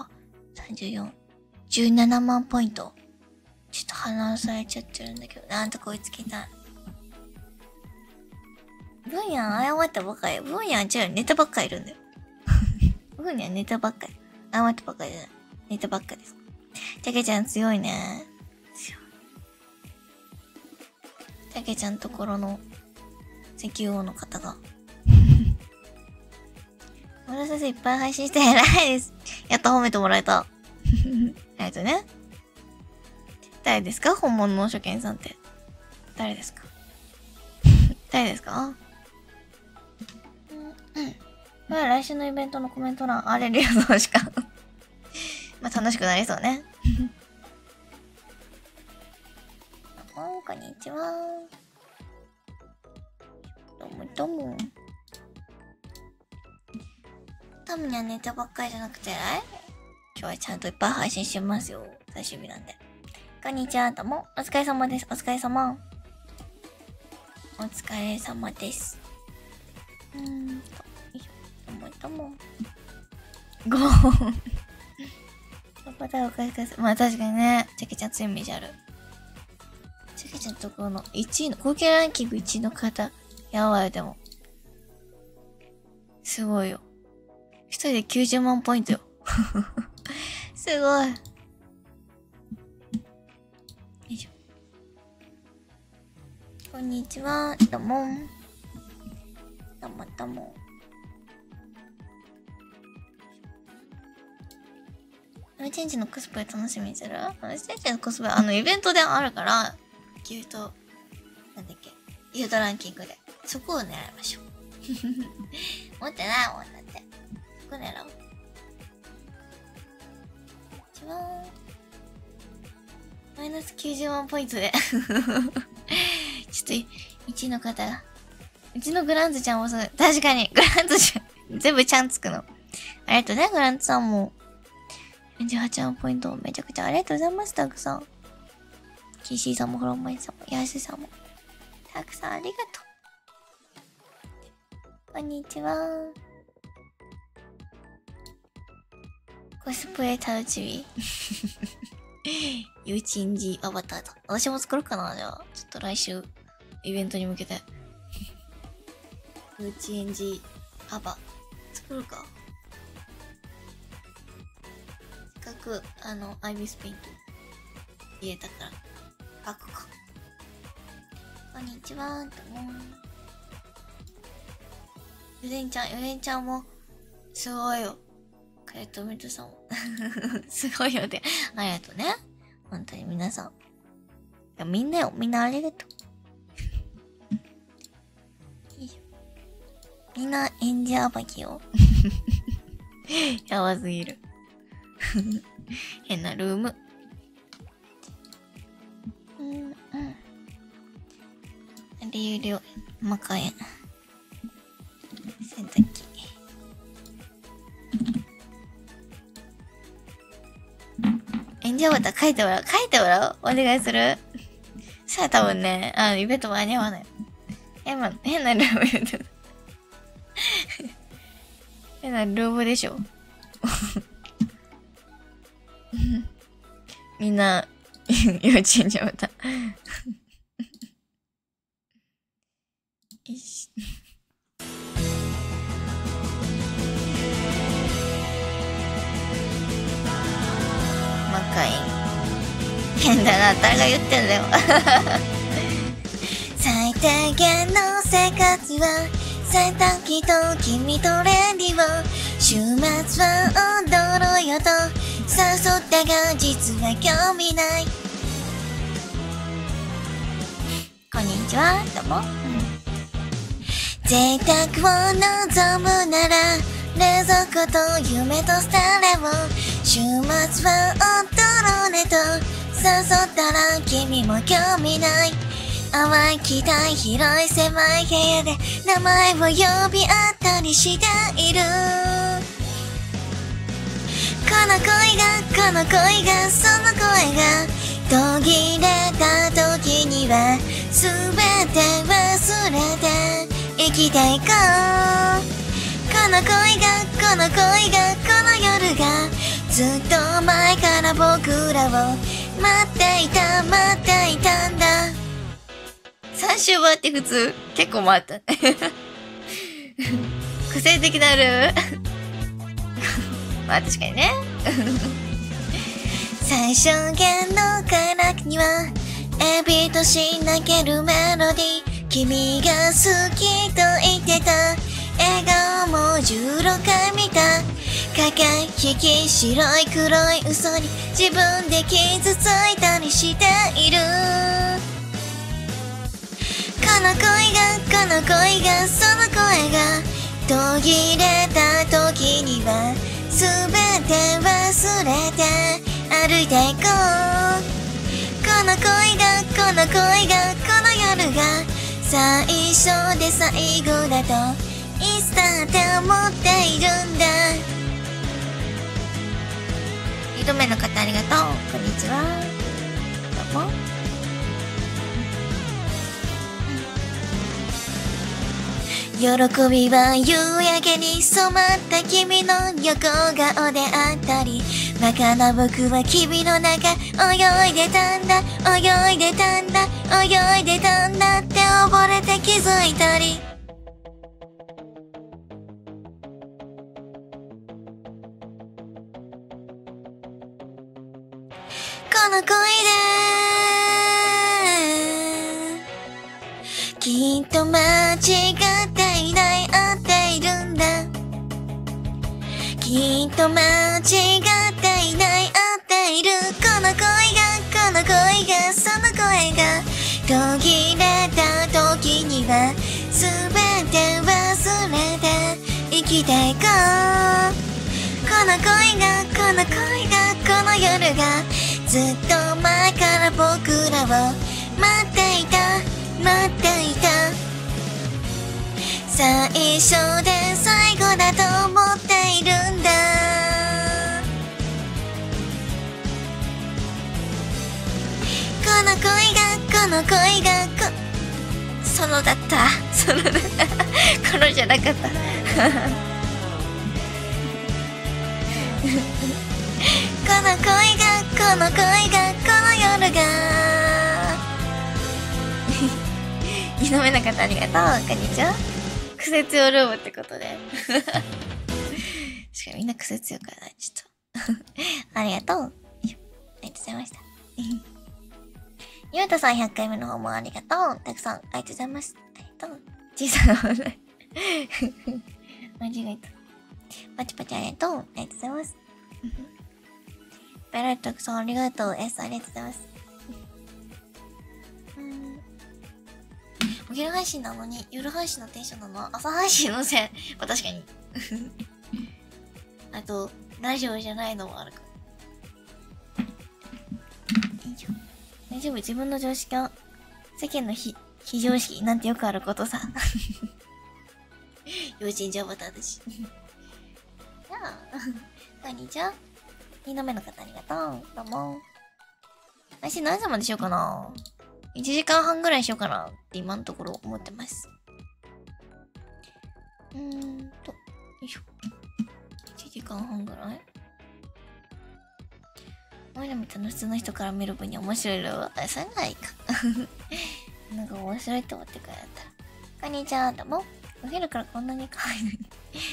Speaker 1: 、34、17万ポイント。ちょっと離されちゃってるんだけど、なんとか追いつきたい。ブーヤン謝ったばっかり。ブーヤン違う、ネタばっかりいるんだよ。ブーヤンネタばっかり。謝ったばっかりじゃない。ネタばっかりです。たけちゃん強いね。強い。たけちゃんところの石油王の方が。村田先生いっぱい配信して偉いです。やっと褒めてもらえた。ありがとうね。誰ですか本物の初見さんって。誰ですか誰ですかまあ来週のイベントのコメント欄あれる予想しか。まあ楽しくなりそうね。こんにちは。どうもどうも。タムにはネタばっかりじゃなくて、今日はちゃんといっぱい配信してますよ。最終日なんで。こんにちは、どうも。お疲れ様です。お疲れ様。お疲れ様です。どうもどうも。ごーん。パパお疲れ様。まあ確かにね、チャケちゃん強いイメージある。チャケちゃんのところの1位の、合計ランキング1位の方、やばいよ、でも。すごいよ。一人で90万ポイントよ。すごい。よいしょ。こんにちは。どうも。どうもどうも。幼稚園児のコスプレ楽しみにする？幼稚園児のコスプレ、イベントであるから、ギフト、なんだっけ、ギフトランキングで。そこを狙いましょう。持ってないもんだって。そこ狙おう。一番、マイナス90万ポイントで。ちょっと、1位の方が。うちのグランツちゃんもそう。確かに、グランツちゃん、全部ちゃんつくの。ありがとうね、グランツさんも。48万ポイントめちゃくちゃありがとうございます、たくさん。キーシーさんもフロンマイさんも、ヤスさんも。たくさんありがとう。こんにちは。コスプレ楽しみ。幼稚園児アバターだ。私も作ろうかな、じゃあ。ちょっと来週、イベントに向けて。幼稚園児アバ、作ろうか。せっかく、アイビスペイント入れたから、書くか。こんにちは、どうも。ゆでんちゃんも、すごいよ。カレットメトさんも。すごいよね。ありがとうね。本当に皆さん。いや、みんなよ。みんなありがとう。いいよ。みんな演者暴きよ。やばすぎる。変なルーム。流量、マカエン。洗濯機。演者バタ書いてもらおう。書いてもらおう。お願いする。さあ多分ね、イベント間に合わない。変なルーム言うてる。変なルームでしょ。みんな、幼稚園じゃまた。よし。マカイン。変だな、誰が言ってんだよ。最低限の生活は、洗濯機と君とレディを、週末は踊ろうよと、誘ったが実は興味ない。こんにちは、どうも。贅沢を望むなら冷蔵庫と夢とスタレオ、週末は踊ろうねと誘ったら君も興味ない。淡い期待、広い狭い部屋で名前を呼び合ったりしている。この恋がその声が途切れた時には全て忘れて生きていこう。この恋がこの夜がずっと前から僕らを待っていたんだ。3週回って普通結構回った。個性的なる。まあ確かにね。最小限の快楽にはエビとし泣けるメロディー。君が好きと言ってた笑顔も16回見た。駆け引き白い黒い嘘に自分で傷ついたりしている。この恋がその声が途切れた時には全て忘れて歩いていこう。この恋がこの夜が最初で最後だといつだって思っているんだ。2度目の方ありがとう。こんにちは。どうも。喜びは夕焼けに染まった君の横顔であったり、バカな僕は君の中泳いでたんだって溺れて気づいたり。この恋できっと間違っていない合っているんだ。きっと間違っていない合っている。この恋がその声が途切れた時には全て忘れて生きていこう。この恋がこの夜がずっと前から僕らを待っていた。最初で最後だと思っているんだ。この恋がソロだった。このじゃなかった。この夜が2度目の方ありがとう。こんにちは。癖強ルームってことで。確かにみんな癖強からない。ちょっと。ありがとう。ありがとうございました。ゆうたさん100回目の方もありがとう。たくさんありがとうございます。ありがとう。小さな話題。間違えた。パチパチありがとう。ありがとうございます。ベライトたくさんありがとう。ありがとうございます。お昼配信なのに夜配信のテンションなの。朝配信のせい。まあ、確かに。あと、ラジオじゃないのもあるか。大丈夫、自分の常識は世間の非常識なんてよくあることさ。幼稚園児アバターだし。じゃあ、こんにちは。2度目の方ありがとう。どうも。配信何時までしようかな。1時間半ぐらいしようかなって今のところ思ってます。よいしょ。1時間半ぐらいおいらみたいな普通の人から見る分に面白いのは、それならいいか。なんか面白いって思ってくれたら。こんにちは、どうも。お昼からこんなに可愛いの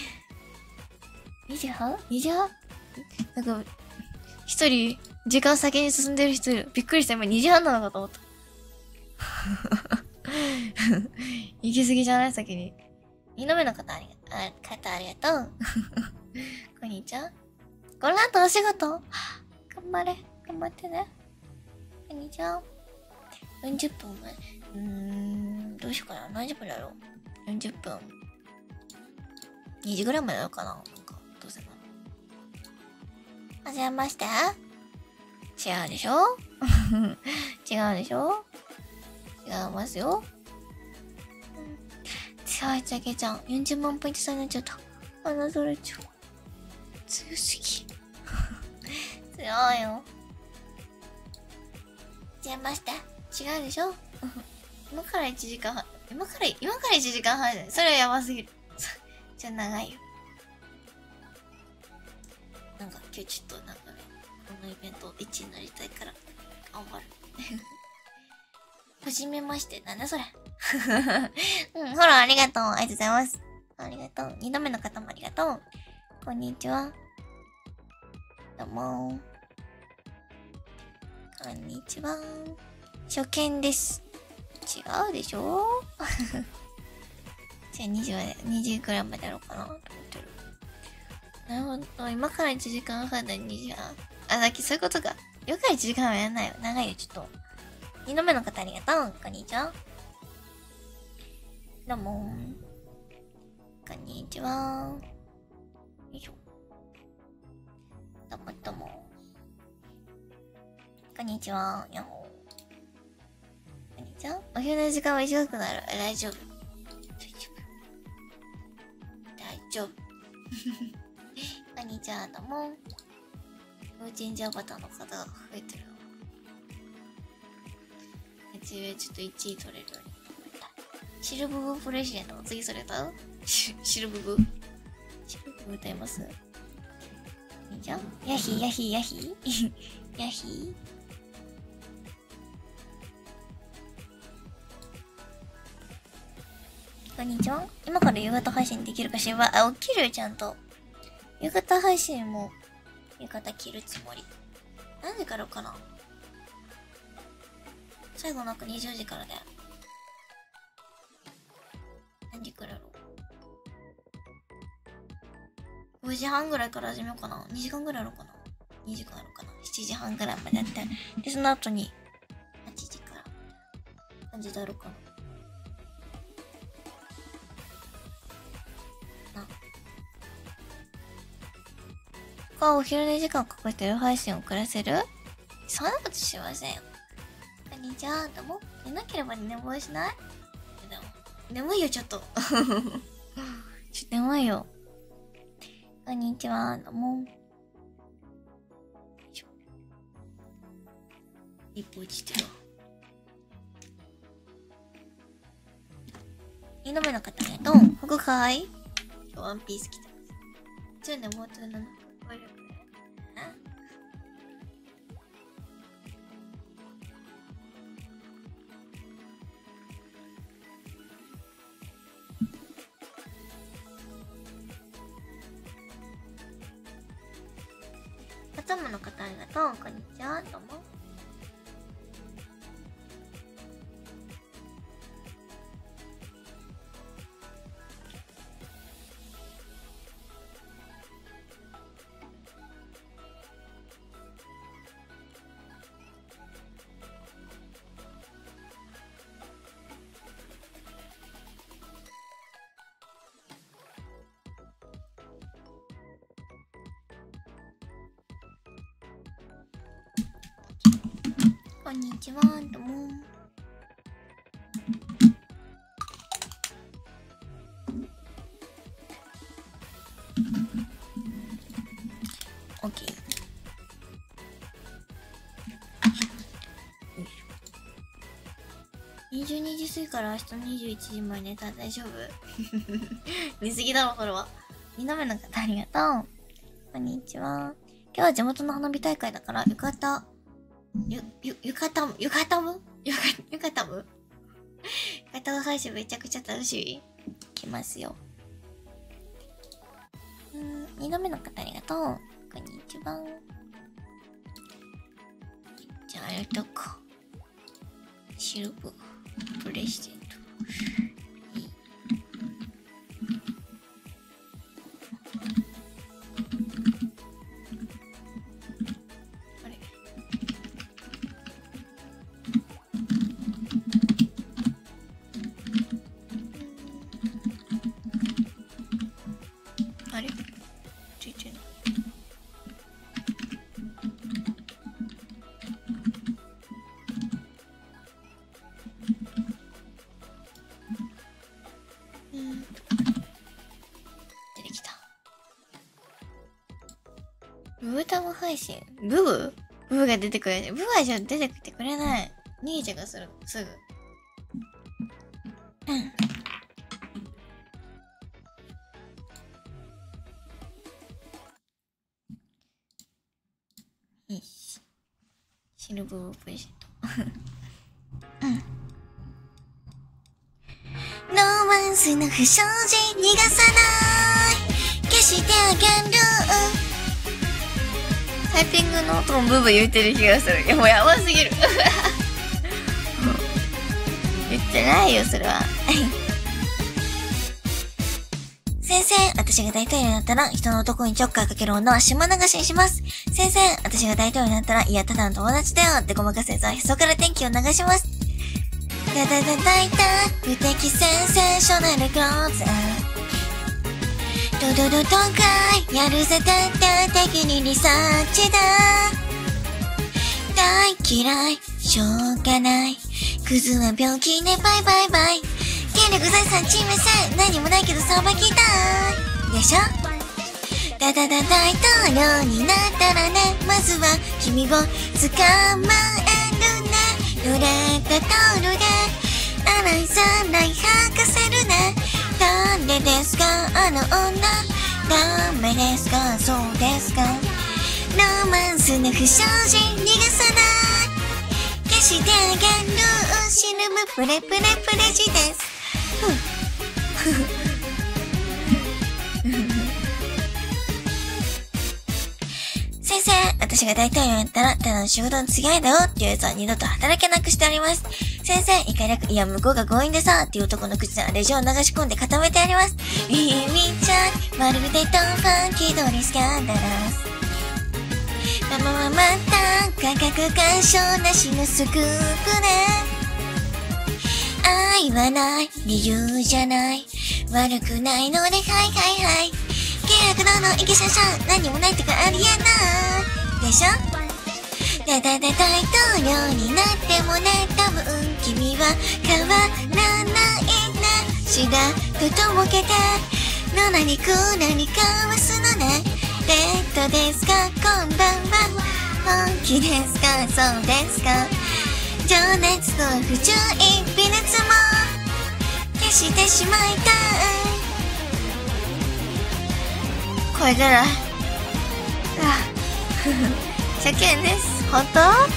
Speaker 1: に。2時半なんか、一人、時間先に進んでる人いる。びっくりした。今2時半なのかと思った。行き過ぎじゃない先に。2度目の方ありがとう。こんにちは。この後お仕事頑張ってね。こんにちは。40分前。どうしようかな。何時分だろう。40分。2時ぐらいまでやろうかな。なんか、どうせな。はじめまして。違うでしょ違うでしょ違いますよ。強いちゃけちゃん。40万ポイント差になっちゃった。侮れちゃう。強すぎ。強いよ。はじめまして。 違うでしょ今から1時間半。今から1時間半それはやばすぎる。じゃ長いよ。なんか今日ちょっとなんかね、このイベント1位になりたいから頑張る。はじめまして、なんだそれ。うん、フォローありがとう。ありがとうございます。ありがとう。2度目の方もありがとう。こんにちは。どうも。こんにちは。初見です。違うでしょじゃあ2時くらいまでやろうかなと思ってる。なるほど。今から1時間半で2時半。あ、さっきそういうことか。よから1時間半はやんないよ。長いよ、ちょっと。2度目の方ありがとう。こんにちは。どうも。こんにちは。よいしょ。どうもどうも。こんにちは。やっほー。こんにちは。お昼の時間は忙しくなる。大丈夫。大丈夫。こんにちは。どうも。幼稚園児アバターの方が増えてる。うちちょっと1位取れるように。シルブブプレジデントの次それ歌う？シルブブ歌います？いいじゃん？ヤヒーヤヒーヤヒーヤヒーこんにちは。今から夕方配信できるかしら？あ、起きるよ、ちゃんと。夕方配信も、夕方切るつもり。何時からかな？最後なんか20時からだよ。何時からやろう。5時半ぐらいから始めようかな。2時間ぐらいやろうかな。2時間やろうかな。7時半ぐらいまでやって。で、その後に、8時から。感じでやろうかな。お昼寝時間かけて夜配信を遅らせる？そんなことしませんよ。こんにちは。どうも。寝なければ寝坊しない？でも眠いよ、ちょっと。ちょっと眠いよ。こんにちは。どうも。一歩落ちてるわ。2度目の方ね。ドン。服かわいい？今日ワンピース着てます。ちょっとね、もうちょっと頭の方ありがとう。こんにちは。どうも。こんにちは。どうも。オッケー。22時過ぎから明日21時まで寝たら大丈夫？寝すぎだろ、それは。2度目の方ありがとう。こんにちは。今日は地元の花火大会だから、浴衣の最初めちゃくちゃ楽しみ。来ますよ。2度目の方ありがとう。こんにちは。じゃあ、やるとこ。シルブプレジデント。あれついてない。出てきた。ブブタム配信ブブが出てくれない。ブブはじゃ出てきてくれない。 逃げちゃうからすぐ。うん。よし。シルブープレゼント。うん。ロマンスの不祥事逃がさない消してあげる。タイピングの音もブーブー言ってる気がする。いやもうやばすぎる。言ってないよそれは。先生、私が大統領になったら人の男にちょっかいかける女は島流しにします。先生、私が大統領になったらいやただの友達だよってごまかすやつはへそから天気を流します。だだだだいた不敵センセーショナルクローズドドドドかいやるぜだって敵にリサーチだ大嫌いしょうがないクズは病気ねバイバイバイ権力財産チーム戦何もないけどさばきたいでしょだだだ大統領になったらねまずは君を捕まえるね濡れたタオルで洗いざらい吐かせるね誰ですかあの女ダメですかそうですかロマンスの不祥事逃がさない消してあげるシルムプレプレプレジです先生、私が大統領になったらただの仕事の違いだよっていうやつは二度と働けなくしてあります。先生、いか略、いや向こうが強引でさっていう男の口のレジを流し込んで固めてあります。意味ちゃん、まるでドンファン気取りスキャンダラス。また、価格干渉なしのスクープね。愛はない理由じゃない悪くないのではいはいはい契約のイケシャシャ何もないとかありえないでしょだだだ大統領になってもね多分君は変わらないねシダととぼけての何くらに交わすのねデートですかこんばんは本気ですかそうですか情熱と不注意微熱も消してしまいたい声がない初見です本当本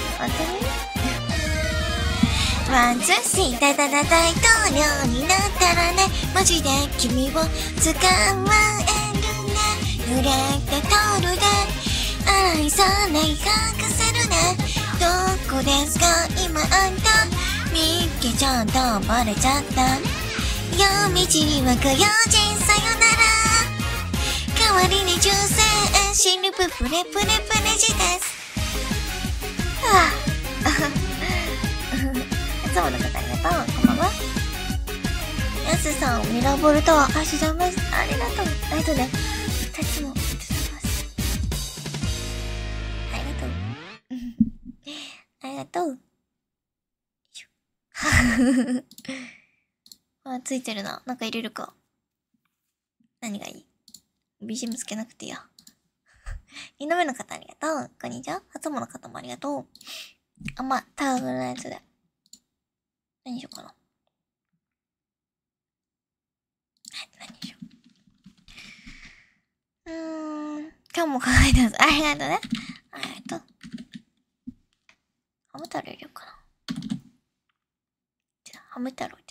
Speaker 1: 当にワンツースリー大統領になったらねマジで君を捕まえるね濡れたタオルで洗いざらい吐かせるねどこですか今あんた見っけちゃんとバレちゃった夜道にはご用心さよなら代わりに純正シルブプレプレプレジですいつもの方ありがとうこんばんはやすさんミラボルタワーありがとうございますありがとう2つもありがとうございますありがとうあ、ついてるな。なんか入れるか。何がいい ?BGM つけなくていいや。2度目の方ありがとう。こんにちは。初物の方もありがとう。あ、まあ、タオルのやつで。何しようかな。何しよう。今日も考えてます。ありがとうね。ありがとう。ハム太郎入れようかな。じゃあ、ハム太郎で。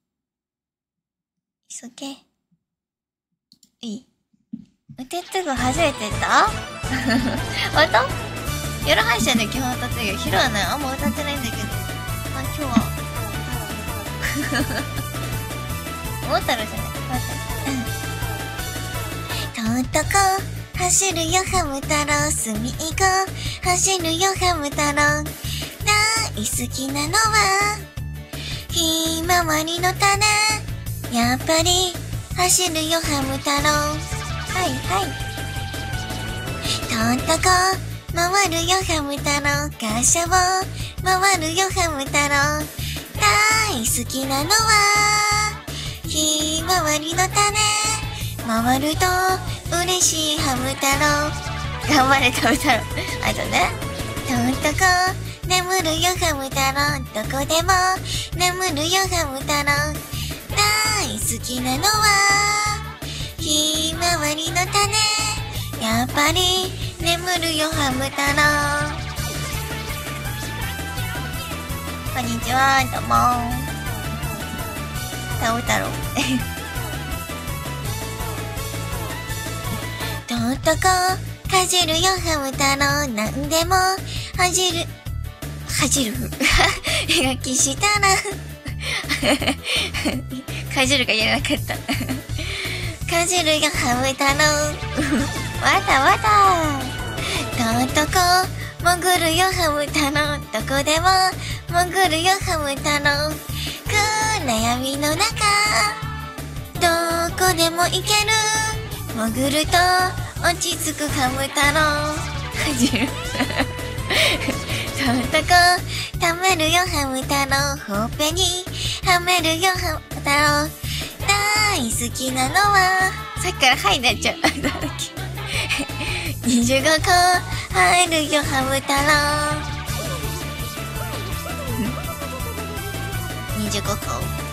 Speaker 1: 急げ。いい。歌ってぐ初めて歌本当？夜配信で基本歌ってるけど、昼はね、あんま歌ってないんだけど。まあ今日は。思ったらじゃない。とっとこ、走るよハム太郎、隅行こう。走るよハム太郎。大好きなのは、ひまわりの種。やっぱり、走るよハム太郎。はいはい。とっとこ、回るよハム太郎。会社を、回るよハム太郎。大好きなのは、ひまわりの種。回ると、嬉しいハム太郎。頑張れハム太郎。あとね。とっとこ、 眠るよハム太郎、どこでも眠るよハム太郎。大好きなのはひまわりの種、やっぱり眠るよハム太郎。こんにちは、どうもタオ太郎とっとこかじるよハム太郎、なんでも恥じる描きしたらかじるが言えなかったかじるよハム太郎わたわたとっとこ潜るよハム太郎、どこでも潜るよハム太郎。暗闇の中どこでも行ける、潜ると落ち着くハム太郎。かじるとっとこためるよハム太郎、ほっぺにはめるよハム太郎。大好きなのはさっきからはいになっちゃう25個入るよハム太郎25個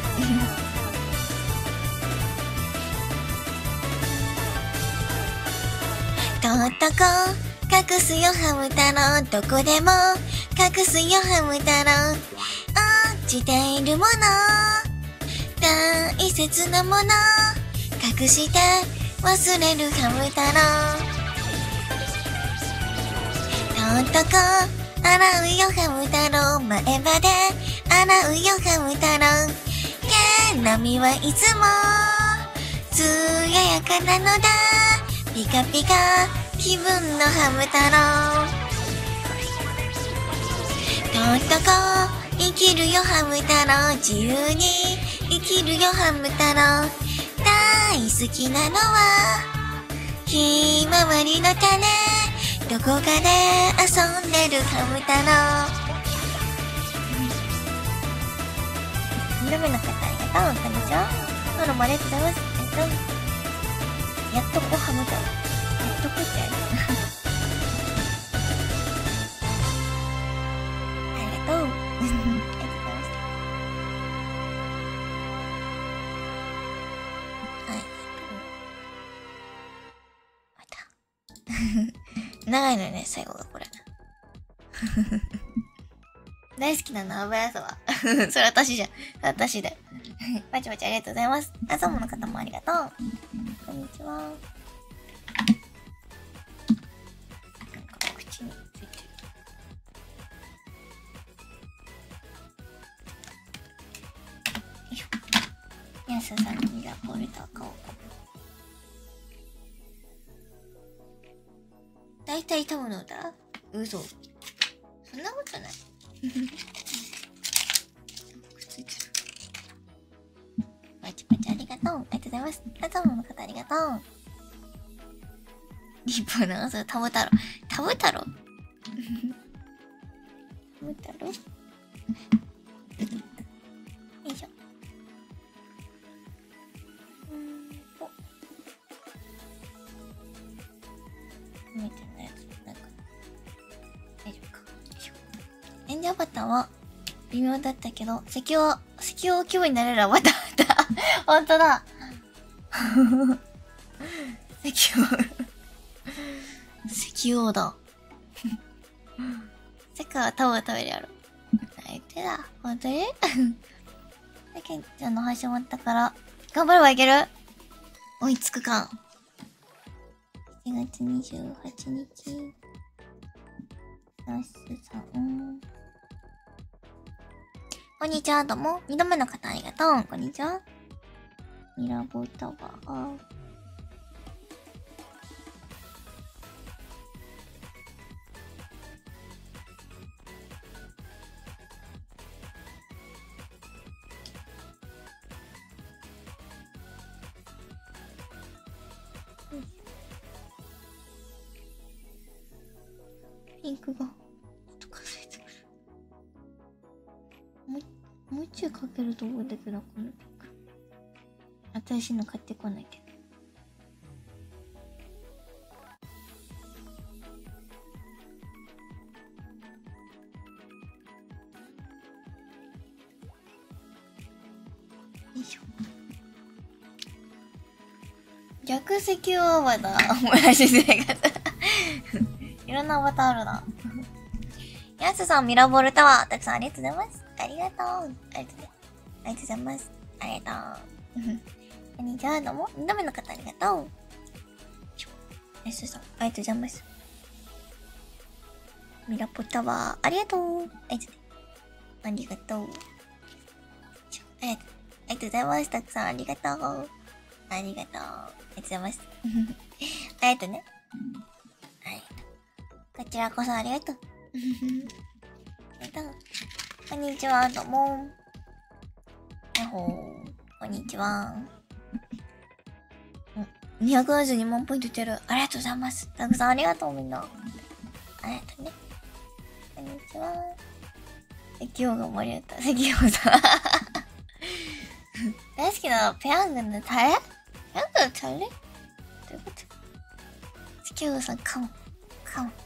Speaker 1: とっとこ隠すよハム太郎、どこでも隠すよハム太郎。落ちているもの、大切なもの隠して忘れるハム太郎。とっとこ洗うよハム太郎、前歯で洗うよハム太郎。毛並みはいつもつややかなのだ、ピカピカ気分のハム太郎。とっとこ生きるよハム太郎、自由に生きるよハム太郎。大好きなのはひまわりの種、どこかで遊んでるハム太郎。2度目の方ありがとう、こんにちは。フォローもありがとうございます。やっとこハム太郎、やっとこってあるありがとうありがとうございました。はい、また長いのよね、最後がこれ大好きなのは油そばそれ私じゃん、私だよバチバチありがとうございます。あさもの方もありがとう、こんにちは。なんか口についてる。よいしょ。やすさんのミラーホルダー買おうか。大体タムのだ、嘘、そんなことないくっついてる。パチパチありがとう、ありがとうございます。あさもの方ありがとう。リップ長さタブ太郎、タブ太郎タブ太郎よいしょ。みたいなやつ、なんか大丈夫か。よいしょ。レンジャーバターは微妙だったけど、石油気分になれるアバターだほんとだ石油だ世界はタブを食べるやろ。相手だ、ほんとにで、ケンちゃんの配信終わったから頑張ればいける、追いつくか。7月28日ラッシュさん、こんにちは、どうも。2度目の方ありがとう、こんにちは。ミラボタワーピンクがとかついてくる。もうちょいかけると思うんだけど、このピンク新しいの買ってこないけど。 いしょ。逆石油アバター。もやし生活。いろんなアバターあるな。やすさん、ミラボルタワー。たくさんありがとうございます。ありがとう。ありがとうございます。ありがとう。こんにちは、どうも。2度目の方ありがとう。やすさん、ありがとうございます。ミラポタワー、ありがとう。ありがとう。ありがとうございます。たくさんありがとう。ありがとう。ありがとうございます。ありがとうね。はい。こちらこそありがとう。ありがとう。こんにちは、どうも。やっほー。こんにちは。272万ポイントいってる。ありがとうございます。たくさんありがとう、みんな。ありがとうね。こんにちは。石油が盛り上がった。石油さん。大好きなペヤングのタレ？ペヤングのタレ？どういうこと石油さん、かも。かも。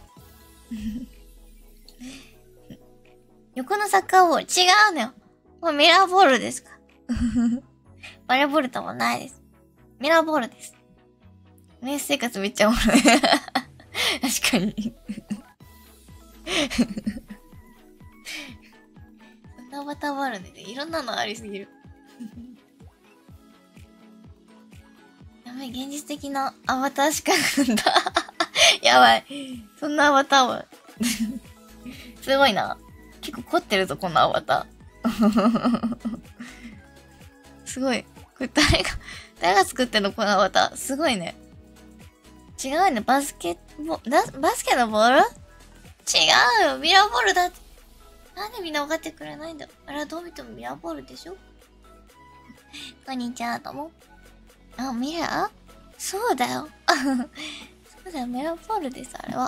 Speaker 1: 横のサッカーボール。違うのよ。これミラーボールですか？バレーボールともないです。ミラーボールです。メンス生活めっちゃおもろい。確かに。そんなアバターもあるんでね。いろんなのありすぎる。やばい、現実的なアバターしかなんだ。やばい。そんなアバターは。すごいな。結構凝ってるぞ、このアバター。すごい。これ誰が作ってんのこのアバター。すごいね。違うね。バスケのボール違うよ。ミラーボールだって。なんでみんな分かってくれないんだ。あれはどう見てもミラーボールでしょ。こんにちは、どうも。あ、ミラーそうだよ。そうだよ、ミラーボールです、あれは。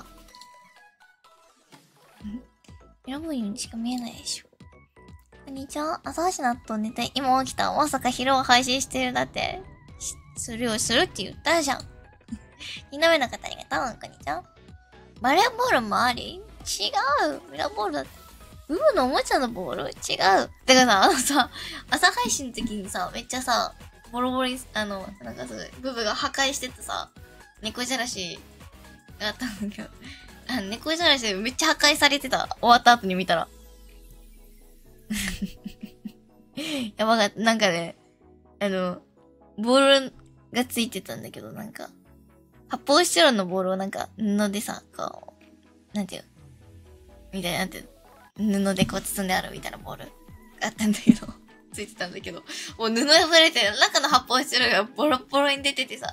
Speaker 1: ミラーボールにしか見えないでしょ。こんにちは。朝橋納豆寝て、今起きた。まさか昼を配信してるだって。するって言ったじゃん。2度目の方ありがとう。こんにちは。バレーボールもあり違う。ミラーボールだって。ウブのおもちゃのボール違う。てかさ、朝配信の時にさ、めっちゃさ、ボロボロに、なんかすごい、ブブが破壊しててさ、猫じゃらしがあったんだけど、猫じゃらしでめっちゃ破壊されてた。終わった後に見たら。やばかった。なんかね、ボールがついてたんだけど、なんか、発泡スチロンのボールをなんか、布でさ、こう、なんていうみたいな、なんていう布でこう包んであるみたいなボールがあったんだけど、ついてたんだけど、もう布破れて、中の発泡スチロンがボロボロに出ててさ、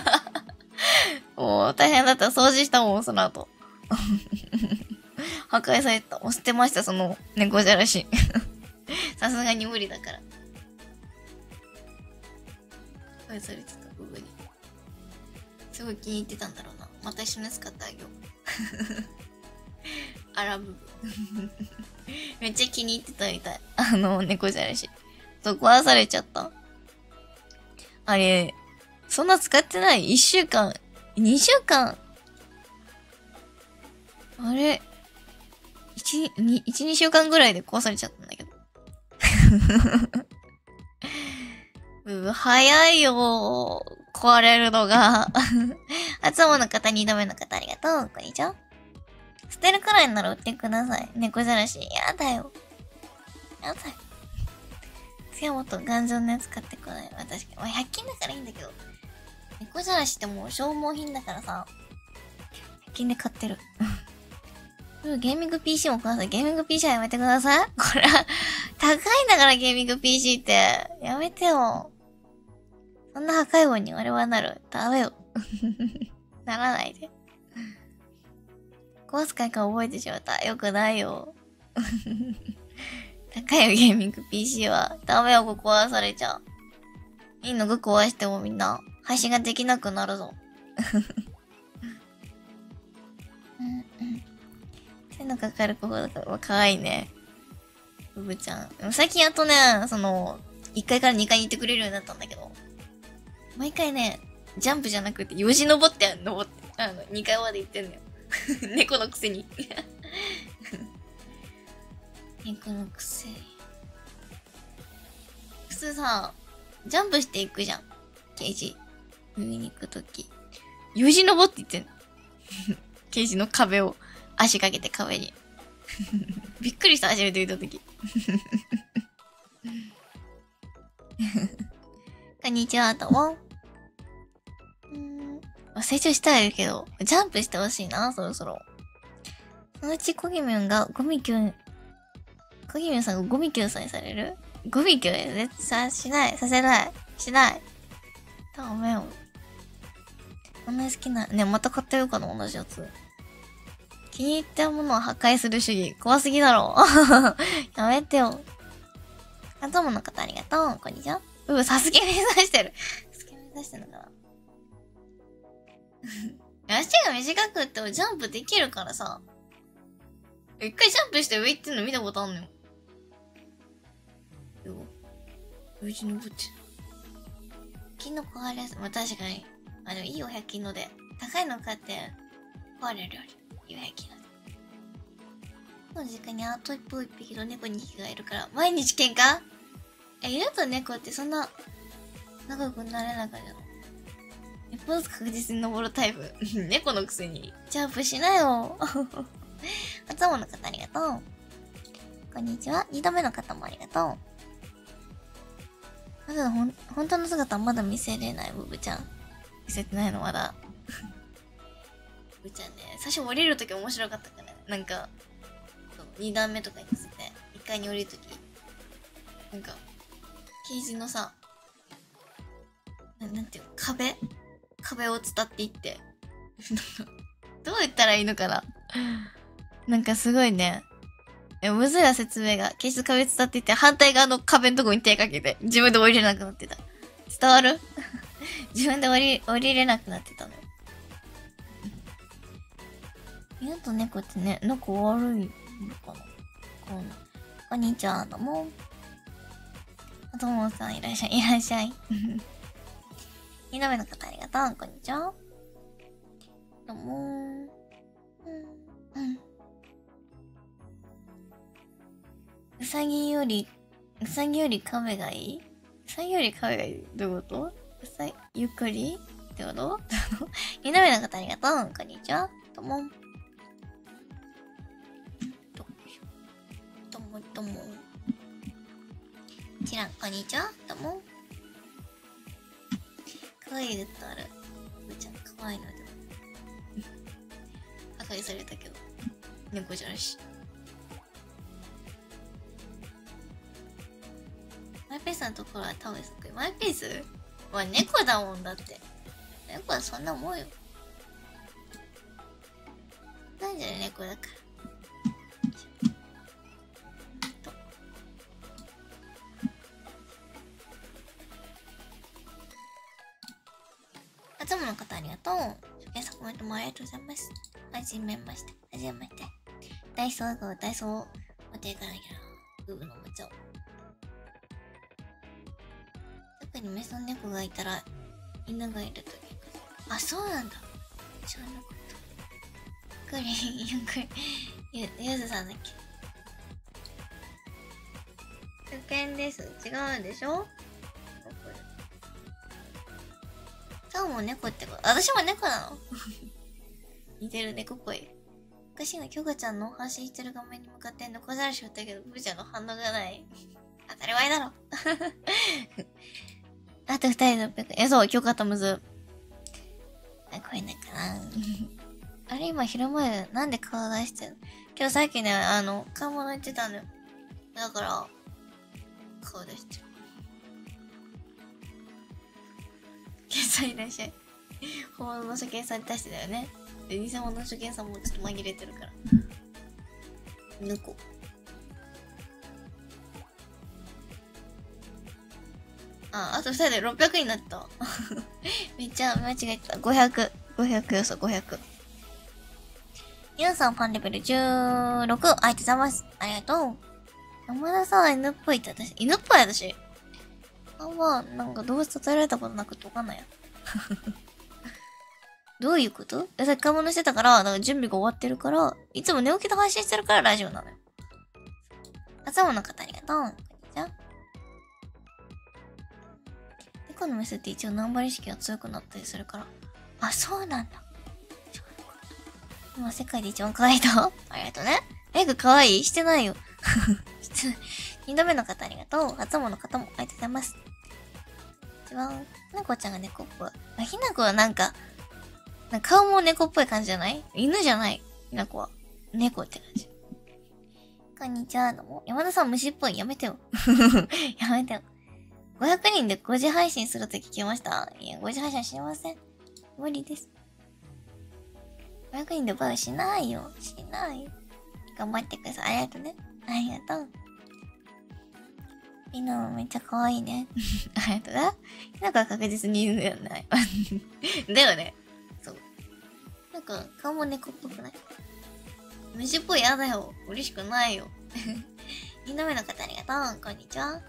Speaker 1: もう大変だった。掃除したもん、その後。破壊された。もう捨てました、その猫じゃらし。さすがに無理だから。破壊されてた、部分に。すごい気に入ってたんだろうな。また一緒に使ってあげよう。アラブブ。めっちゃ気に入ってたみたい。猫じゃらし。そう、壊されちゃった。あれ、そんな使ってない？ 1 週間、2週間。あれ、2週間ぐらいで壊されちゃったんだけど。早いよー。壊れるのが。初詣の方、2度目の方ありがとう。こんにちは。捨てるくらいなら売ってください。猫じゃらし。やだよ。やだよ。次はもっと頑丈なやつ買ってこない。確かに。まあ、100均だからいいんだけど。猫じゃらしってもう消耗品だからさ。100均で買ってる。ゲーミング PC もください。ゲーミング PC はやめてください。これは、高いんだからゲーミング PC って。やめてよ。そんな破壊音に俺はなる。ダメよ。ならないで。壊す回から覚えてしまった。よくないよ。高いよ、ゲーミング PC は。ダメよ、ここ壊されちゃう。いいのが壊してもみんな、配信ができなくなるぞ。手のかかる子がかわいいね。ブブちゃん。最近やっとね、1階から2階に行ってくれるようになったんだけど、毎回ね、ジャンプじゃなくて、よじ登って、2階まで行ってんのよ。猫のくせに。猫のくせに。普通さ、 ジャンプしていくじゃん。ケージ。上に行くとき。よじ登っていってんの。ケージの壁を、足かけて壁に。びっくりした、初めて見たとき。こんにちは、どうも。成長したらいいけど、ジャンプしてほしいな、そろそろ。そのうちコギミュンがコギミュンさんがゴミキュンさんにされる？ゴミキュンしない、させない、しない。ダメよ。同じ好きな、ね、また買ってるかな、同じやつ。気に入ったものを破壊する主義。怖すぎだろ。やめてよ。あともの方ありがとう。こんにちは。サスケ目指してる。サスケ目指してるのかな。足が短くってもジャンプできるからさ。一回ジャンプして上行ってんの見たことあんのよ。上に登ってる。金の壊れやすい。まあ、確かに。でもいいよ、100均ので。高いの買って壊れるより。いいよ、100均ので。この時間にあと一匹と猫2匹がいるから、毎日喧嘩？犬と猫ってそんな仲良くなれなかったの？一歩ずつ確実に登るタイプ。猫のくせに。ジャンプしなよ。あつもの方ありがとう。こんにちは。2度目の方もありがとう。まだ本当の姿はまだ見せれない、ブブちゃん。見せてないのまだ。ブブちゃんね、最初降りるとき面白かったからね。なんか、2段目とかに乗せて、1階に降りるとき。なんか、ケージのさ、なんていうの、壁を伝っていって。どう言ったらいいのかな。なんかすごいね。むずいわ、説明が。ケージの壁伝っていって、反対側の壁のとこに手かけて、自分で降りれなくなってた。伝わる？自分で降りれなくなってたのよ。犬と猫ってね、仲悪いのかな？こんにちは、どうも。ともさんいらっしゃい、いらっしゃい。2度目の方ありがとう、こんにちは。どうもうさぎより亀がいい？うさぎより亀がいい？どういうこと？ゆっくりってこと？ 2 度目の方ありがとう、こんにちは。どうも。どうも。ちらん、こんにちは。どうも。かわいいグッドある。うーちゃん、かわいいのでも。破壊されたけど。猫じゃなし。マイペースのところはタオルそっくり。マイペース？まあ、猫だもんだって。猫はそんなもんよ。なんじゃね、猫だから。あつもの方ありがとう。初見さんコメントもありがとうございます。はじめまして。ダイソーがダイソー持っていかなきゃな。ブーブのおもちゃを。特にメスの猫がいたら、犬がいるとき。あ、そうなんだ。知らなかった。ゆずさんだっけ。初見です。違うんでしょ？そうも猫ってこと。私も猫なの？似てる猫っぽい。おかしいな、京香ちゃんの発信してる画面に向かって猫じゃらしを打ったけど、ブーちゃんの反応がない。当たり前だろ。あと2人で600円。そう、京香とむず。これなんかな。あれ今昼前なんで顔出してるの？今日さっきね、買い物行ってたんだよ。だから、顔出してる。検査いらっしゃい。本物の初見さんに対してだよね。で、偽物の初見さんもちょっと紛れてるから。猫。あと2人で600になった。めっちゃ間違えた。500よそ、500。ユンさんファンレベル16。ありがとうございます。ありがとう。山田さん犬っぽいって私。犬っぽい私。なんか動物伝えられたことなくてわかんないや。どういうこと？さっき買い物してたから、準備が終わってるから、いつも寝起きで配信してるからラジオなのよ。あつもの方ありがとう。こんにちは。 猫のメスって一応ナンバル意識が強くなったりするから。あ、そうなんだ。今世界で一番可愛いとありがとうね。レグ可愛いしてないよ。してない。2度目の方ありがとう。初物の方もありがとうございます。一番、猫ちゃんが猫っぽい。あ、ひなこはなんか顔も猫っぽい感じじゃない？犬じゃない。ひなこは。猫って感じ。こんにちは。どうも。山田さん虫っぽい。やめてよ。やめてよ。500人で5時配信すると聞きました。いや、5時配信しません。無理です。500人でバイしないよ。しないよ。頑張ってください。ありがとうね。ありがとう。みんなめっちゃ可愛いね。ありがとうな。なんか確実に犬ではない。だよね。そう。なんか顔も猫っぽくない？虫っぽいやだよ。嬉しくないよ。2度目の方ありがとう。こんにちは。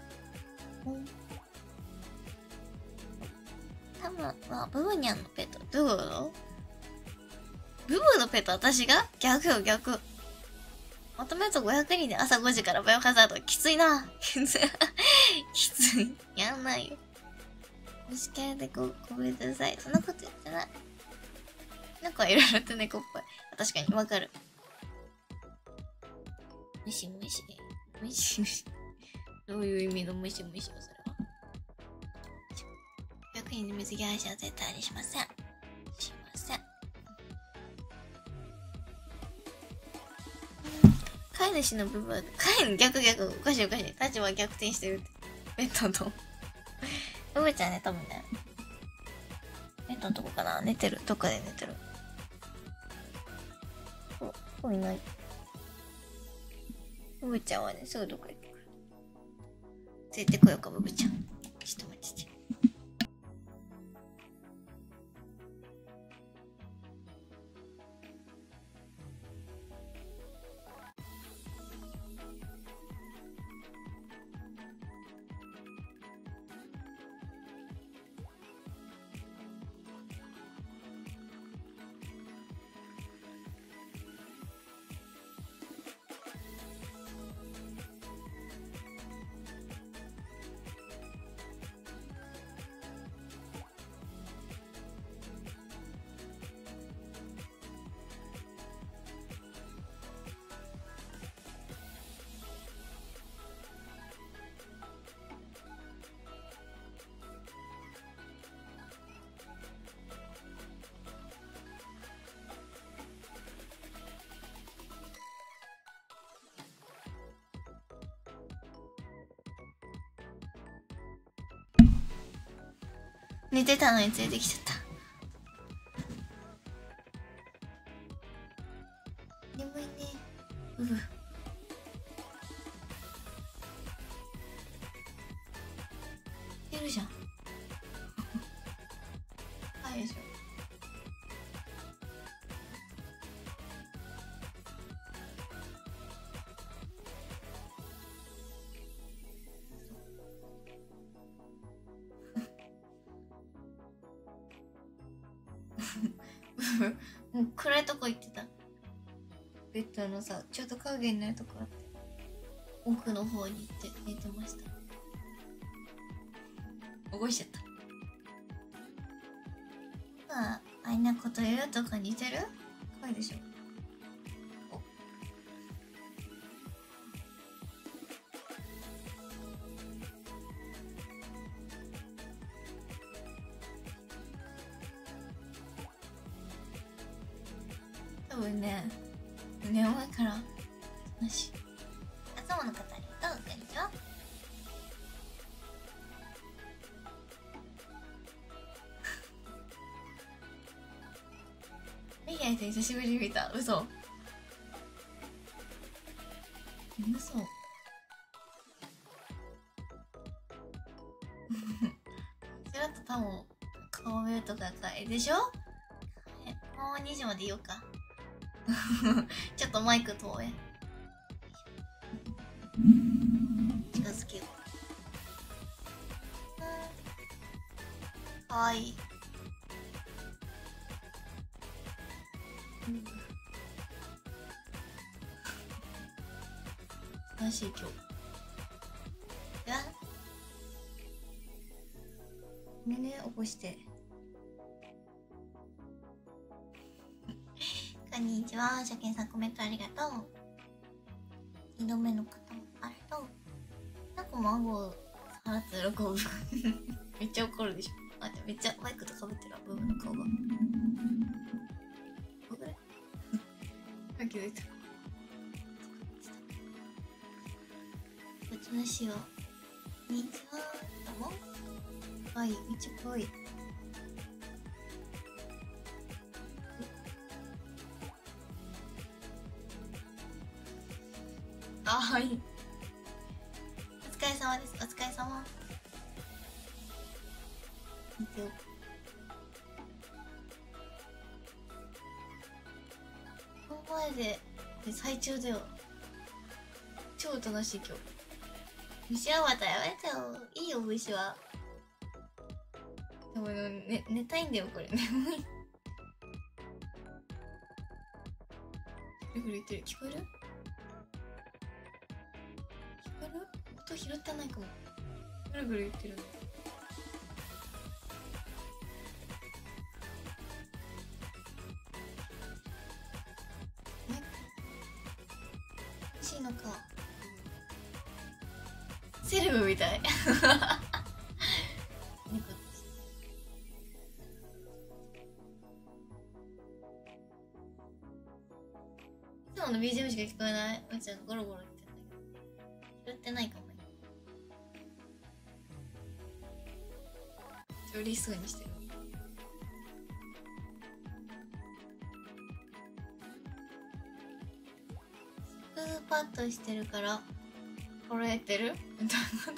Speaker 1: 多分は、ブブニャンのペット。どういうこと？ブブのペット私が？逆よ、逆。まとめると500人で朝5時からバイオハザード。きついな。きつい。きつい。やんないよ。虫キャラでごめんなさい。そんなこと言ってない。なんかいろいろと猫っぽい。確かに、わかる。ムシムシ。ムシムシ。どういう意味のムシムシをそれは。100人で水着配信は絶対にしません。しません。飼い主の部分、逆、おかしいおかしい。立場逆転してるって。ベッドと。ブブちゃんね、多分ね。ベッドのとこかな？寝てる。どっかで寝てる。いない。ブブちゃんはね、すぐどっか行ってくる。連れてこようか、ブブちゃん。ちょっと待ってて。寝てたのに連れてきちゃった。眠いね。寝るじゃん。はいでしょ。もう暗いとこ行ってた。ベッドのさ、ちょっと影になるとこあって、奥の方に行って寝てました。起こしちゃった。あんなこと言うとか似てる？怖いでしょ。多分ね、眠いから、よし。頭の方ありがとう。こんにちは。ミキヤさん久しぶりに見た。嘘。嘘。ちらっと多分顔見るとかかいでしょ。もう2時までいようか。ちょっとマイク遠い。近づけよう。かわいい。楽しい今日。 めんね、起こして。こんにちは、シャケンさんコメントありがとう。2度目の方もありがとう。なんかマンゴー払って喜ぶ。めっちゃ怒るでしょ。あ、めっちゃマイクとかぶってる部分の顔が。これあ、気づいた。こっちのしは。こんにちは。どうも。はい、めっちゃ可愛い。あ、はい。お疲れ様です。お疲れ様。見てよ。この前で最長だよ。超楽しい今日。虫はまたやめてよ。いいよ、虫は。でも寝たいんだよ、これ。眠い。ぐるぐる言ってる。聞こえる？聞こえる？音拾ってないかも。ぐるぐる言ってる。欲しいのか。セレブみたい。いつもの BGM しか聞こえない。うちはゴロゴロ言ってんだけど。拾ってないかもね。よりそうにしてる。スーパッとしてるから震えてる？どういうこと？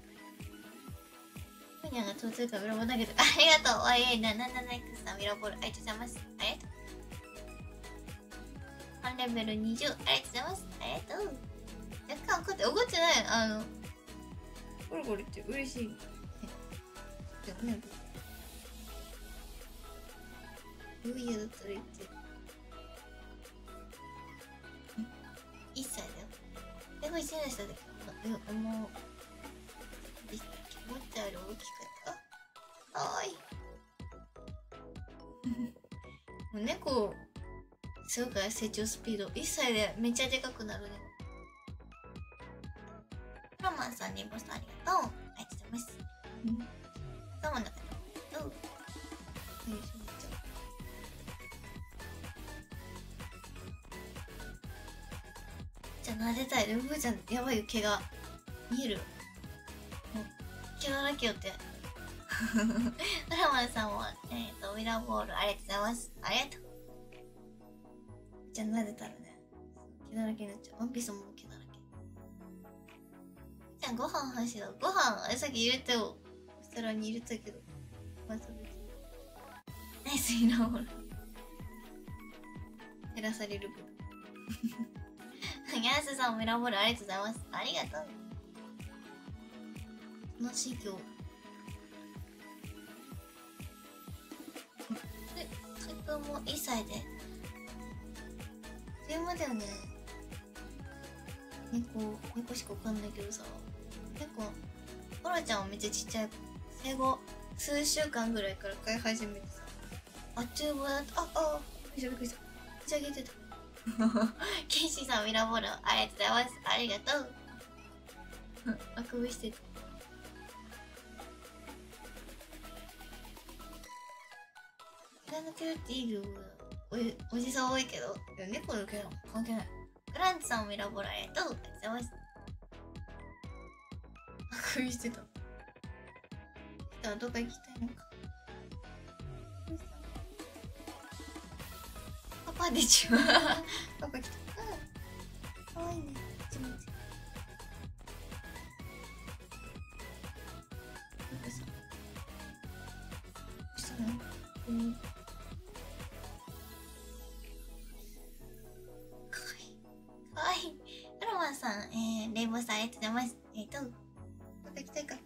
Speaker 1: ふにゃが途中からミラボー投げてありがとう。YA77X さんミラボールありがとうございます。ありがとう。半レベル20ありがとうございます。ありがとう。若干怒ってない。ゴリゴリって嬉しい。でもね、どういうだったら言って。1歳だよ。でも1歳した時はもう気持ち悪い大きかった。はーい。もう猫すごく成長スピード1歳でめっちゃでかくなるね。プラマンさんにもありがとう。ありがとうございます。頭の中どう？じゃあ撫でたい。ふーちゃんやばいよ、毛が見える。毛だらけよって。プラマンさんもミラーボールありがとうございます。ありがとう。じゃあ撫でたらね、毛だらけになっちゃう。ワンピースも毛だらけ。じゃあご飯欲しいの。ご飯さっき入れてよ。お皿に入れたけど。また別に。ナイスミラーボール。照らされる分。ヤスさんもミラーボールありがとうございます。ありがとう。楽しい今日。タイプも1歳で。それまではね、猫しかわかんないけどさ、コロちゃんはめっちゃちっちゃい。生後数週間ぐらいから飼い始めてさ、あっちゅう間だった。びっくりした。口上げてた。ケンシーさんミラーボールありがとうございます。ありがとう。あくびしてた。毛が抜けるっていいよ。おじさん多いけど、猫の毛は関係ない。グランチさんもミラーボールありがとう。ありがとうございます。あくびしてた。どっか行きたいのか。パパでちゅう。パパ来た。かわいいね。ちょっと待って。なんかさ、どうしたの？かわいい。かわいい。ドラマンさん、レイボーさんありがとうございます。どっか行きたいか。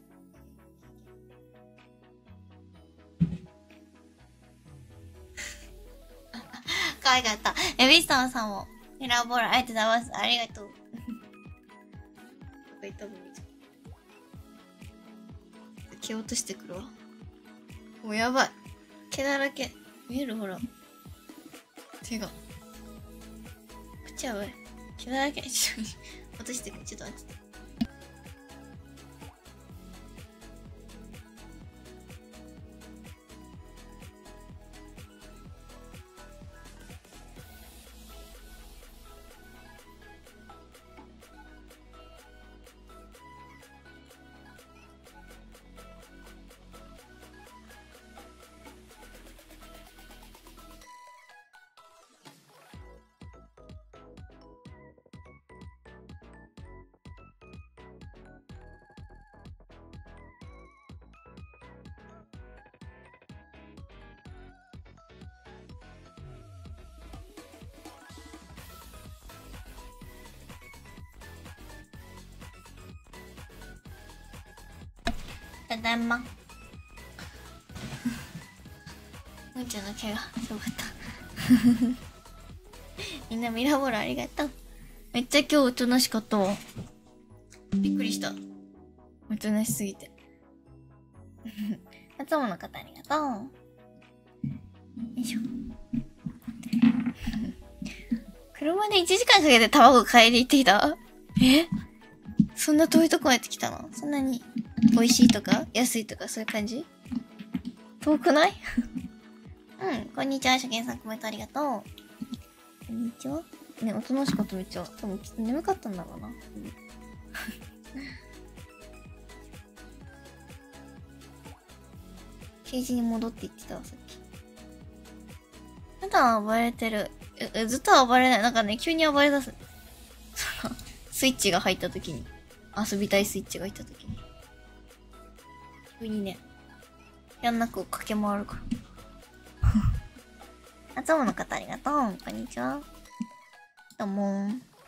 Speaker 1: 可愛かった。ウィストンさんもミラーボールありがとうございます。ありがとう。どっか行ったのに。蹴落としてくるわ。 もうやばい。毛だらけ。見えるほら。手が。口やばい。毛だらけ。ちょっと落としてくれ。ちょっと待って。ただいま。むんちゃんの毛がすごかったみんなミラーボールありがとう。めっちゃ今日おとなしかったわ。びっくりした。おとなしすぎていつもの方ありがとう。よいしょ車で1時間かけて卵買いに行ってきた。そんな遠いとこまで来たの？そんなに美味しいとか安いとかそういう感じ？遠くないこんにちは。初見さんコメントありがとう。こんにちは。ね、おとなしかっためっちゃ。多分眠かったんだろうな。ケージに戻って言ってたわ、さっき。普段暴れてる。ずっとは暴れない。なんかね、急に暴れ出す。スイッチが入った時に。遊びたいスイッチが入った時に。急にね、やんなく駆け回るから。あつもの方ありがとう。こんにちは。どうも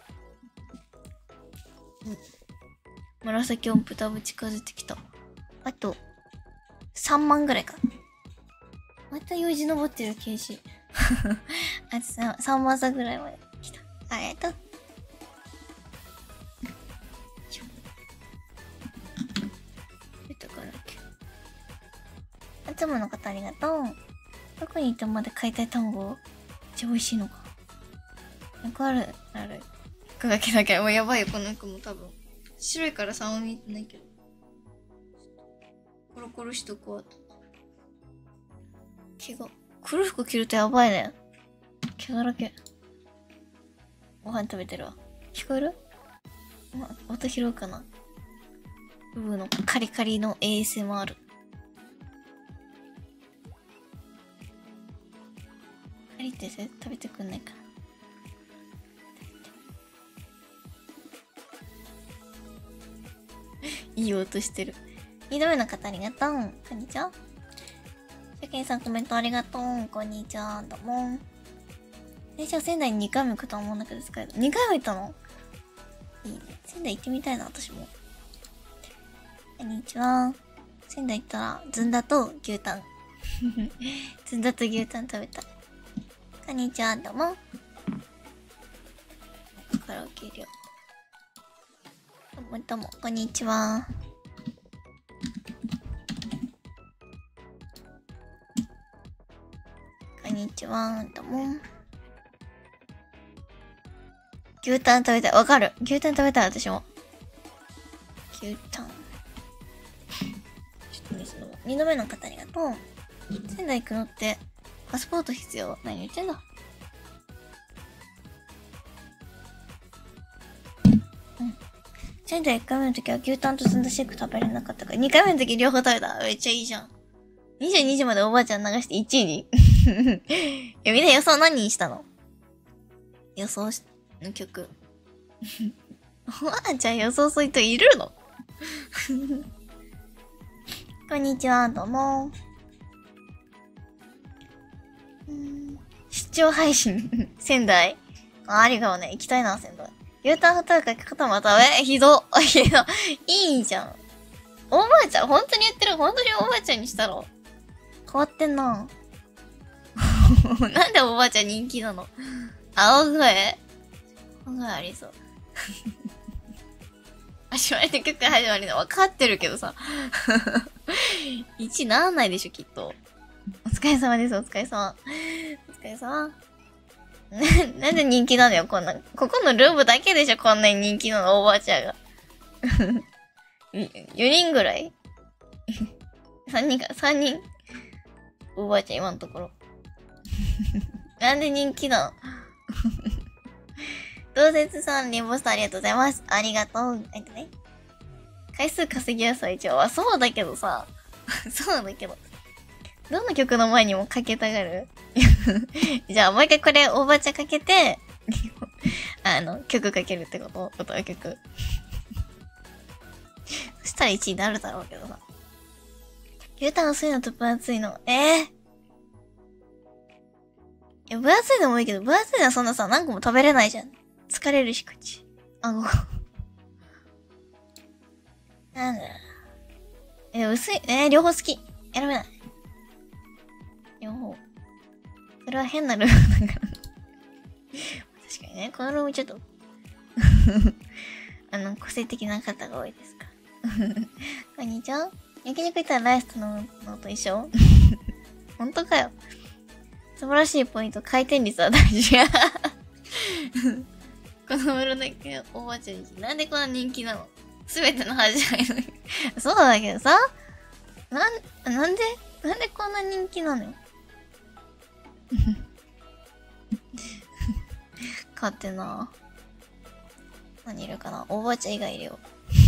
Speaker 1: 紫音符だぶ近づいてきた。あと、3万ぐらいか。また用事登ってるケージ。あと3万差ぐらいまで来た。ありがとう。いつもの方ありがとう。どこにいてもまで買いたい卵めっちゃ美味しいのか。よくある。服がけだけど、もうやばいよ、この服も多分。白いから3は見えてないけど。コロコロしとこうと。毛が。黒い服着るとやばいね。毛だらけ。ご飯食べてるわ。聞こえる？音拾うかな？ブブのカリカリの ASMR。カリって食べてくんないかな。いい音してる。2度目の方ありがとう。こんにちは。シャケンさんコメントありがとう。こんにちは。どうも。電車仙台に2回も行くと思うんだけど、2回も行ったの？いいね。仙台行ってみたいな、私も。こんにちは。仙台行ったら、ずんだと牛タン。ずんだと牛タン食べたい。こんにちは、どうも。カラオケ料。どうも、こんにちは。こんにちは、どうも。牛タン食べたい。わかる。牛タン食べたい、私も。牛タン。ちょっとね、2度目の方ありがとう。仙台行くのって、パスポート必要。何言ってんだ。仙台1回目の時は牛タンとずんだシェイク食べれなかったから、2回目の時両方食べた。めっちゃいいじゃん。22時までおばあちゃん流して1位にいや、みんな予想何にしたの？予想の曲。おばあちゃん予想する人いるの？こんにちは、どうも。出張配信仙台ありかもね。行きたいな、仙台。牛タンホタルかけ方また、ひど。いいじゃん。おばあちゃん、本当に言ってる。本当におばあちゃんにしたろ。変わってんな。なんでおばあちゃん人気なの？青声？青声ありそう。足割りの曲始まりの分かってるけどさ。 1ならないでしょ、きっと。お疲れ様です、お疲れ様。お疲れ様。なんで人気なのよ、こんな。ここのルームだけでしょ、こんなに人気なの、おばあちゃんが。4人ぐらい ?3 人か、3人。おばあちゃん、今のところ。なんで人気なの同説さん、リンボスターありがとうございます。ありがとう。ね。回数稼ぎやすい一応。あ、そうだけどさ。そうだけど。どの曲の前にもかけたがるじゃあ、もう一回これ、おばあちゃんかけて、曲かけるってこと歌う曲。そしたら1位になるだろうけどさ。牛タン薄いのと分厚いの。いや、分厚いのもいいけど、分厚いのはそんなさ、何個も食べれないじゃん。疲れるし、口。なんだ。薄い。両方好き。選べない。両方。それは変なルールだから。確かにね、このルームちょっと個性的な方が多いですか。こんにちは。焼肉行ったらライスのと一緒本当かよ。素晴らしいポイント、回転率は大事。この村だけおばあちゃんに、なんでこんな人気なの？すべての恥じゃないのに。そうだけどさ、なんでこんな人気なのよ。勝手な。何いるかな？おばあちゃん以外いるよ。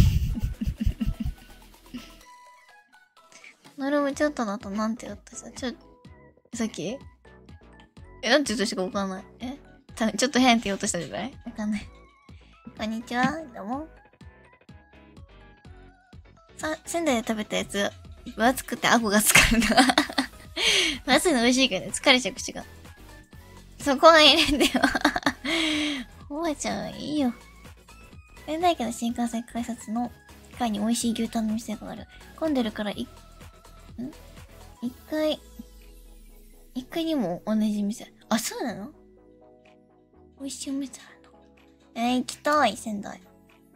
Speaker 1: ノルムちょっとだとなんて言ったさ、さっきなんて言ったしかわかんない。ちょっと変って言おうとしたんじゃない？わかんない。こんにちは、どうも。仙台で食べたやつ、分厚くて顎が疲れた。分厚いの美味しいけどね、疲れちゃう口が。そこは入れんでよ。おばあちゃんいいよ。仙台駅の新幹線改札の階に美味しい牛タンの店がある。混んでるから一回にも同じ店。あ、そうなの？美味しいお店あるの？行きたい、仙台。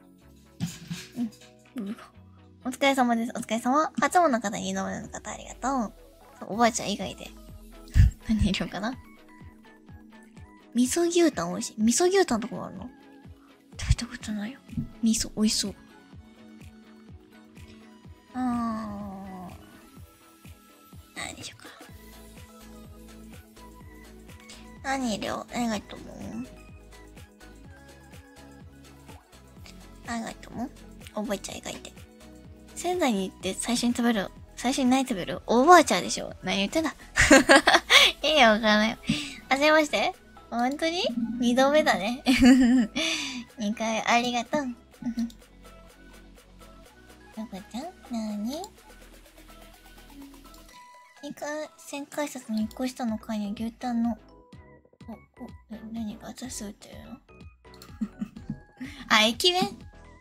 Speaker 1: お疲れ様です。お疲れ様。初物の方、二度目の方、ありがとう。おばあちゃん以外で。何いるのかな？味噌牛タン美味しい。味噌牛タンとかもあるの？食べたことないよ。味噌、美味しそう。何でしょうか。何がいいと思う？何がいいと思う？おばあちゃん以外で。仙台に行って最初に何食べる？おばあちゃんでしょ？何言ってんだいや、わからないよ。はじめまして？本当に？ 2 度目だね。2回ありがとう。おばちゃん何？新幹線改札に引っ越したのかに牛タンの、何が私売ってるのあ、駅弁？めっ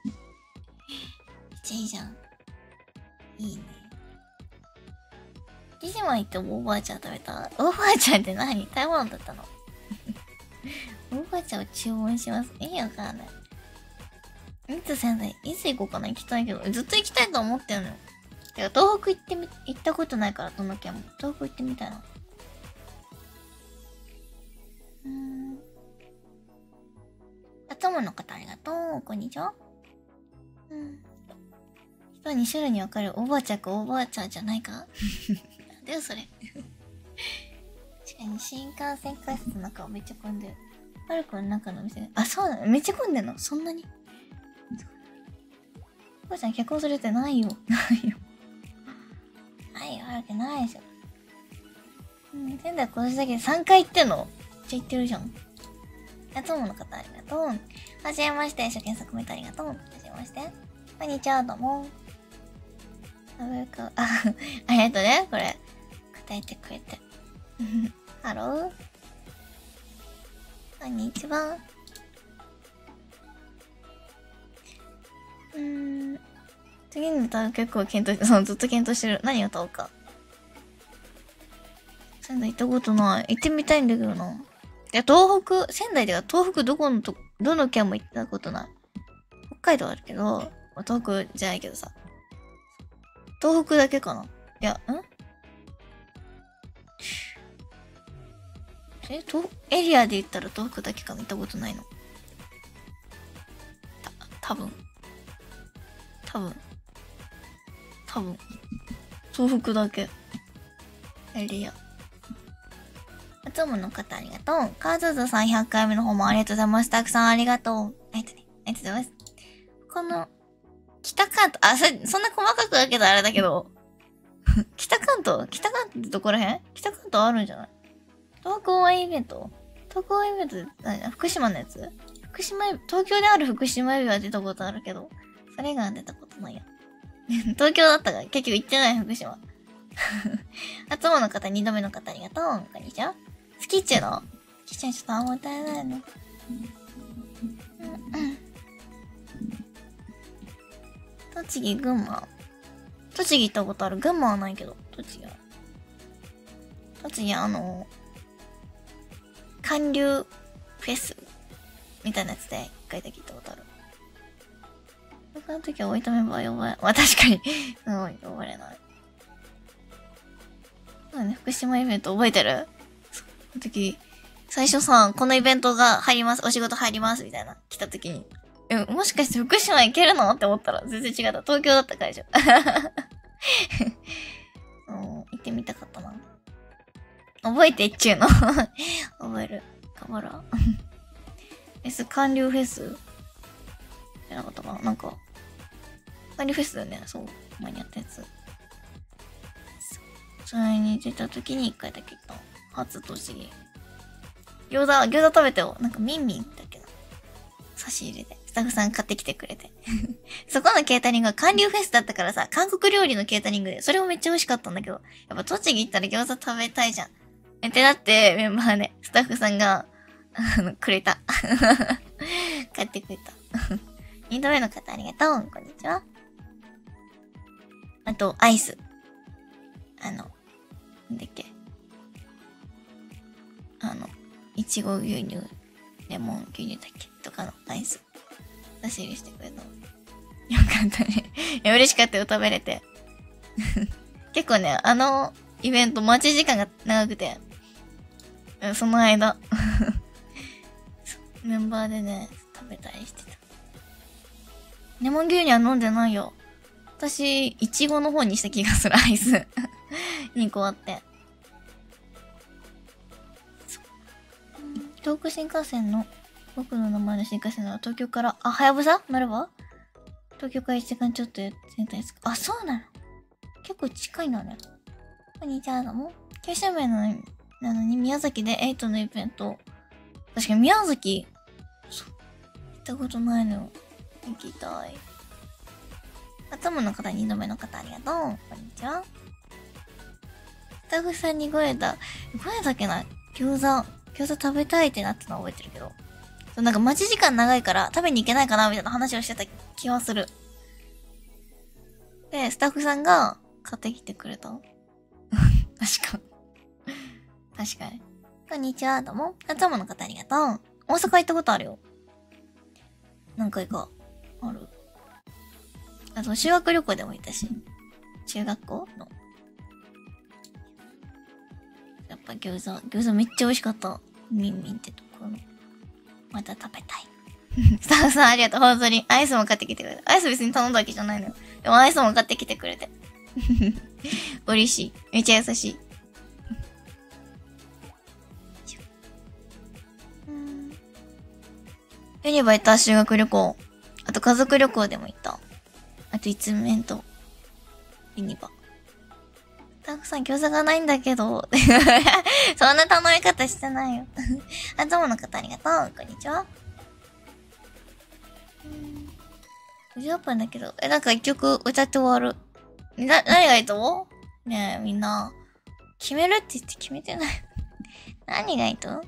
Speaker 1: ちゃいいじゃん。いいね。1時まで行ってもおばあちゃん食べた？おばあちゃんって何？台湾だったのおばあちゃんを注文します。意味わからない。いつ仙台、いつ行こうかな？行きたいけど、ずっと行きたいと思ってるのよ。てか、東北行ったことないから、どの県も。東北行ってみたいな。頭の方ありがとう。こんにちは。人は2種類に分かる。おばあちゃんかおばあちゃんじゃないかなんだよ、それ。確かに新幹線改札の中はめっちゃ混んでる。パルコの中の店。あ、そうなの？めっちゃ混んでんの？そんなに？おばあちゃん結婚するってないよ。ないよ。ないよ、あるわけないでしょ。仙台今年だけで3回行ってんの？めっちゃ行ってるじゃん。友の方ありがとう。はじめまして。初見作コメントありがとう。はじめまして。こんにちは、どうも。ありがとうね、これ。答えてくれて。ハロー。こんにちは。次の歌う曲を検討して、ずっと検討してる。何歌おうか。仙台行ったことない。行ってみたいんだけどな。いや、仙台では東北どの県も行ったことない。北海道あるけど、東北じゃないけどさ。 東北だけかな。いや、エリアで言ったら東北だけかな。行ったことないの。多分。東北だけ。エリア。いつもの方ありがとう。カーズズさん100回目の方もありがとうございます。たくさんありがとう。ありがとうございます。この、北関東、そんな細かくだけどあれだけど、北関東ってどこら辺？北関東あるんじゃない？東京応援イベントって福島のやつ？東京である福島エビは出たことあるけど、それが出たことないよ。東京だったから結局行ってない福島。初詣の方、2度目の方ありがとう。こんにちは。スキッチュのスキッチュちょっとあんま歌えないの。栃木、群馬。栃木行ったことある。群馬はないけど、栃木、韓流フェスみたいなやつで一回だけ行ったことある。その時は置いたメンバー呼ばれ、まあ確かに呼ばれない。そうね、福島イベント覚えてる？その時、最初さ、このイベントが入ります、お仕事入ります、みたいな、来た時に、もしかして福島行けるのって思ったら全然違った。東京だった会場。行ってみたかったな。覚えてっちゅうの。覚える。かばら。韓流フェスじゃなかったかな、なんか。韓流フェスだよね。そう。前にやったやつ。それに出た時に一回だけ行った。初栃木。餃子食べてよ。なんかミンミンだっけな。差し入れで。スタッフさん買ってきてくれて。そこのケータリングが韓流フェスだったからさ、韓国料理のケータリングで、それもめっちゃ美味しかったんだけど、やっぱ栃木行ったら餃子食べたいじゃん。ってなって、メンバーで、スタッフさんが、くれた。買ってくれた。2度目の方ありがとう。こんにちは。あと、アイス。なんだっけ。いちご牛乳、レモン牛乳だっけとかのアイス。差し入れしてくれた。よかったね。いや、嬉しかったよ、食べれて。結構ね、イベント待ち時間が長くて、その間、メンバーでね、食べたりしてた。レモン牛乳は飲んでないよ。私、いちごの方にした気がする、アイス。2個あって。東北新幹線の、僕の名前の新幹線は東京から、はやぶさなれば東京から1時間ちょっとやってたやつ。あ、そうなの？結構近いんだね。こんにちは、どうも。九州名なのに宮崎で8のイベント。確かに宮崎、そう。行ったことないのよ。行きたい。頭の方、2度目の方ありがとう。こんにちは。スタッフさんに声だっけな、餃子食べたいってなったのは覚えてるけど。なんか待ち時間長いから食べに行けないかなみたいな話をしてた気はする。で、スタッフさんが買ってきてくれた。確かに。こんにちは、どうも。頭の方ありがとう。大阪行ったことあるよ。何回かある。あと、修学旅行でも行ったし。中学校の。やっぱ餃子めっちゃ美味しかった。ミンミンってところ。また食べたい。スタッフさんありがとう。本当に。アイスも買ってきてくれた。アイス別に頼んだわけじゃないのよ。でもアイスも買ってきてくれて。嬉しい。めっちゃ優しい。ユニバ行った修学旅行。あと家族旅行でも行った。あといつめんと。ユニバ。たくさん餃子がないんだけど。そんな頼み方してないよ。あ、どうもの方ありがとう。こんにちは。50分だけど。なんか一曲歌って終わる。何がいいと思う？ねえ、みんな。決めるって言って決めてない。何がいいと？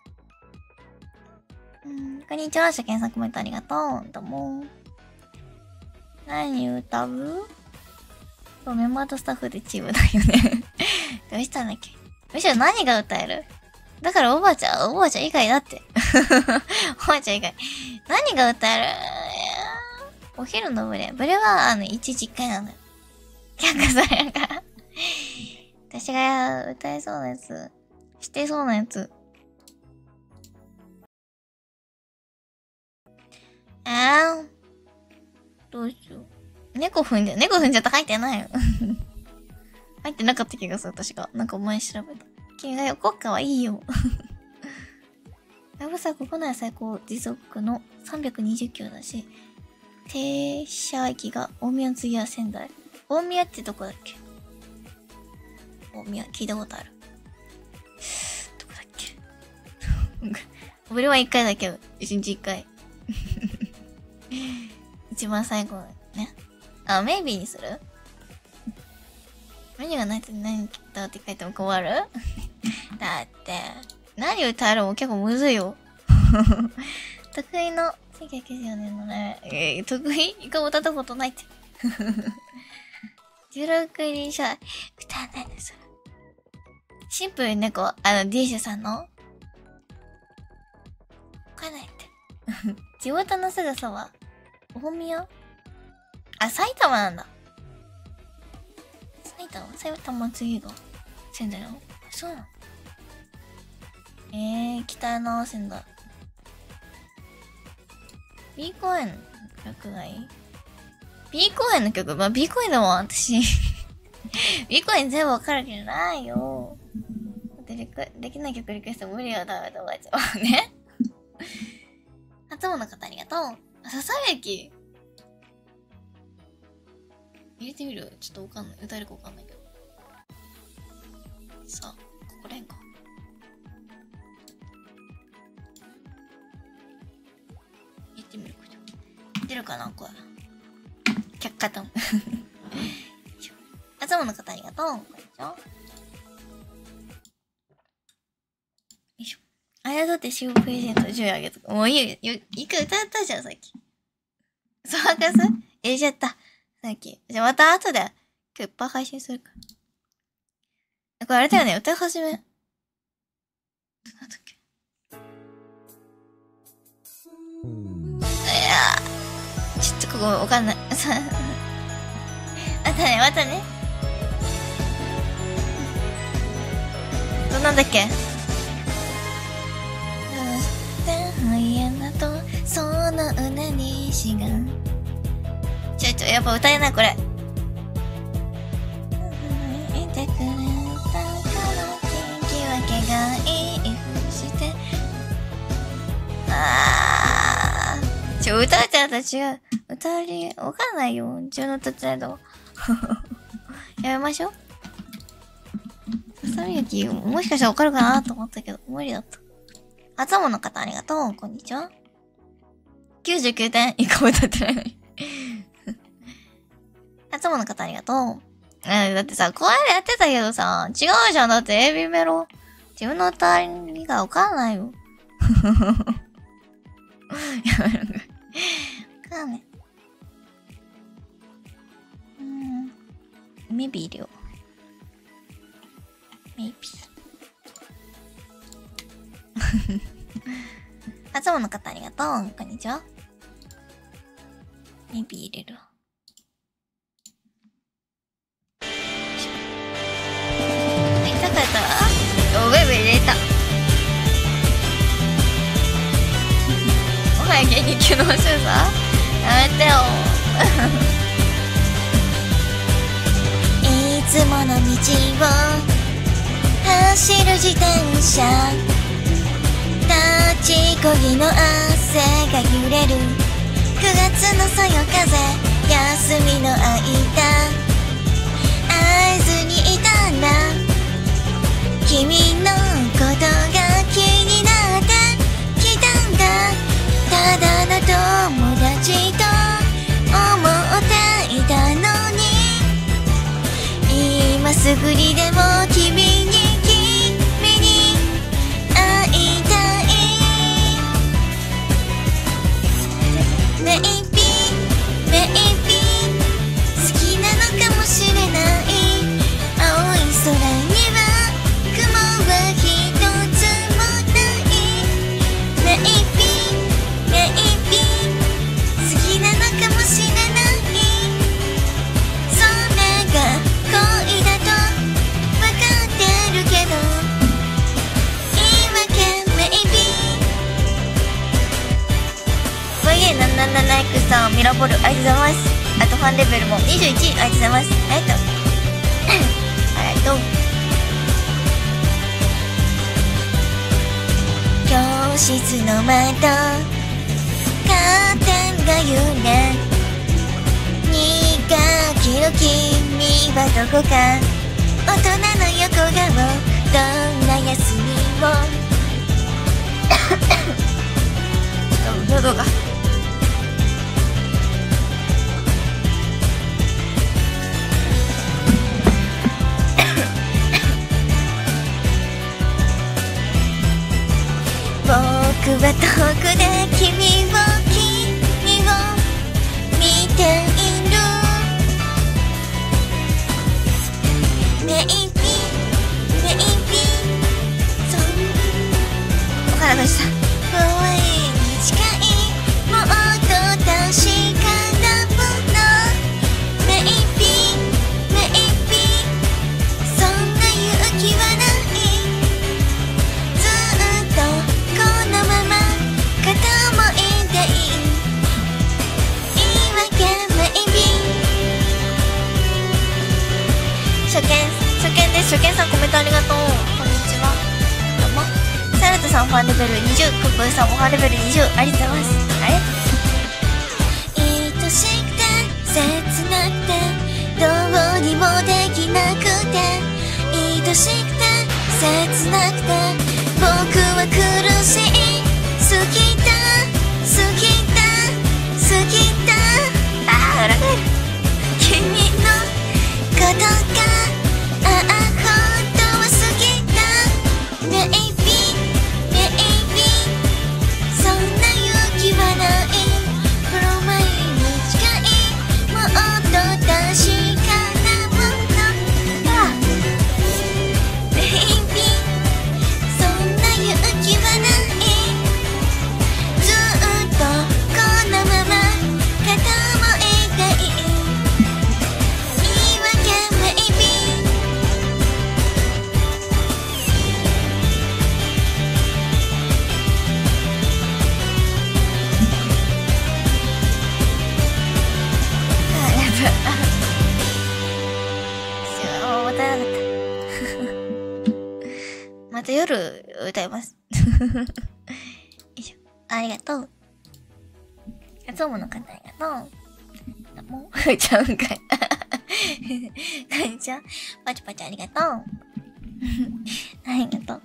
Speaker 1: こんにちは。初見さんコメントありがとう。どうも。何歌う？メンバーとスタッフでチームだよね。どうしたんだっけ？むしろ何が歌える？だからおばあちゃん以外だって。おばあちゃん以外。何が歌える？お昼のブレは1時1回なのよ。 却下されるから。私が歌えそうなやつ。してそうなやつ。どうしよう。猫踏んじゃった。書いてないよ。入ってなかった気がする、私が。なんかお前調べた。君が横っかはいいよ。やぶさ、国内最高時速の320キロだし、停車駅が大宮の次は仙台。大宮ってどこだっけ？大宮、聞いたことある。どこだっけ？俺は1回だけど、1日1回。一番最後ね。あ、メイビーにする？メニューがないと何だって書いても困る？だって、何歌えるも結構むずいよ。得意の1994年のね、得意一回も歌ったことないって。16人称、歌わないです。シンプルに猫、ディッシュさんのわかんないって。地元のすぐそば。大宮？あ、埼玉なんだ。埼玉次が仙台なの？そうなの？北やな、仙台。B 公園の曲がいい？ B 公園の曲？まあ、B 公園でも私、B 公園全部わかるけどないよ。できない曲リクエスト無理よ、ダメだ、おばあちゃん。ね。初物の方ありがとう。ささやき入れてみる？ちょっとわかんない。歌えるかわかんないけど。さあ、ここらへんか。入れてみるか。出るかなこれ。却下と。初物の方ありがとう。こんにちは。よいしょ。あやだってシュープレゼント10あげとか。もういいよ。一回歌ったじゃん、さっき。そうかす？入れちゃった。さっき。じゃあまた後で、今日いっぱい配信するから。これあれだよね、歌い始め。なんだっけ。いやー、ちょっとここわかんない。またね。なんだっけ？そのうなりしがやっぱ歌えないこれ。いてくれたから聞き分けがいいふして歌えちゃった違う。歌りわかんないよ。自分の歌えとやめましょう。ささみゆきもしかしたらわかるかなと思ったけど無理だった。初物の方ありがとう。こんにちは。99点一個も歌ってないのに。初物の方ありがとう。だってさ、この間やってたけどさ、違うじゃん。だって AB メロ。自分の歌りがわかんないよ。やめろ。わかんない。メビーいるよ。メイビー。初物の方ありがとう。こんにちは。メビー入れるわ。痛かったわ。お、ベイベー入れた。もはや芸人級の面白さやめてよ。いつもの道を走る自転車、立ちこぎの汗が揺れる9月のそよ風、休みの間会えずにいたんだ。君のことが気になってきたんだ。ただの友達と思っていたのに、今すぐにでも君に会いたい。メイビー好きなのかもしれない。青い空には雲は一つもない。メイビー好きなのかもしれない。それが KK777X さん、ミラボル、ありがとうございます。あとファンレベルも21、ありがとうございます。ありがとう。ありがとう。教室の窓、カーテンが揺れ、2学期の君はどこか、大人の横顔、どんな休みを喉が僕は遠くで君を見ている。メイビーそうわからないさ。応援に近いもっと確かなもの。メイビーそんな勇気はない。ずっとこのまま片思いでいい。言い訳メイビー。初見です。初見さんコメントありがとう。こんにちは。どうも。サルトさんファンレベル20、クップーさんもファンレベル20、ありがとうございます。あれ愛しくて切なくてどうにもできなくて、愛しくて切なくて僕は苦しい。好きだ裏返る君のことが本当は好きだ。メイビーそんな勇気はない。プロマイに近いもっと確かなもの。メイビーそんな勇気はない。ずっとこのまま片思いでいい。言い訳メイビー。また夜歌います。よいしょ。ありがとう。ゾウモの方ありがとう。もう、ちゃうんかい。こんにちは。パチパチありがとう。ありがとう。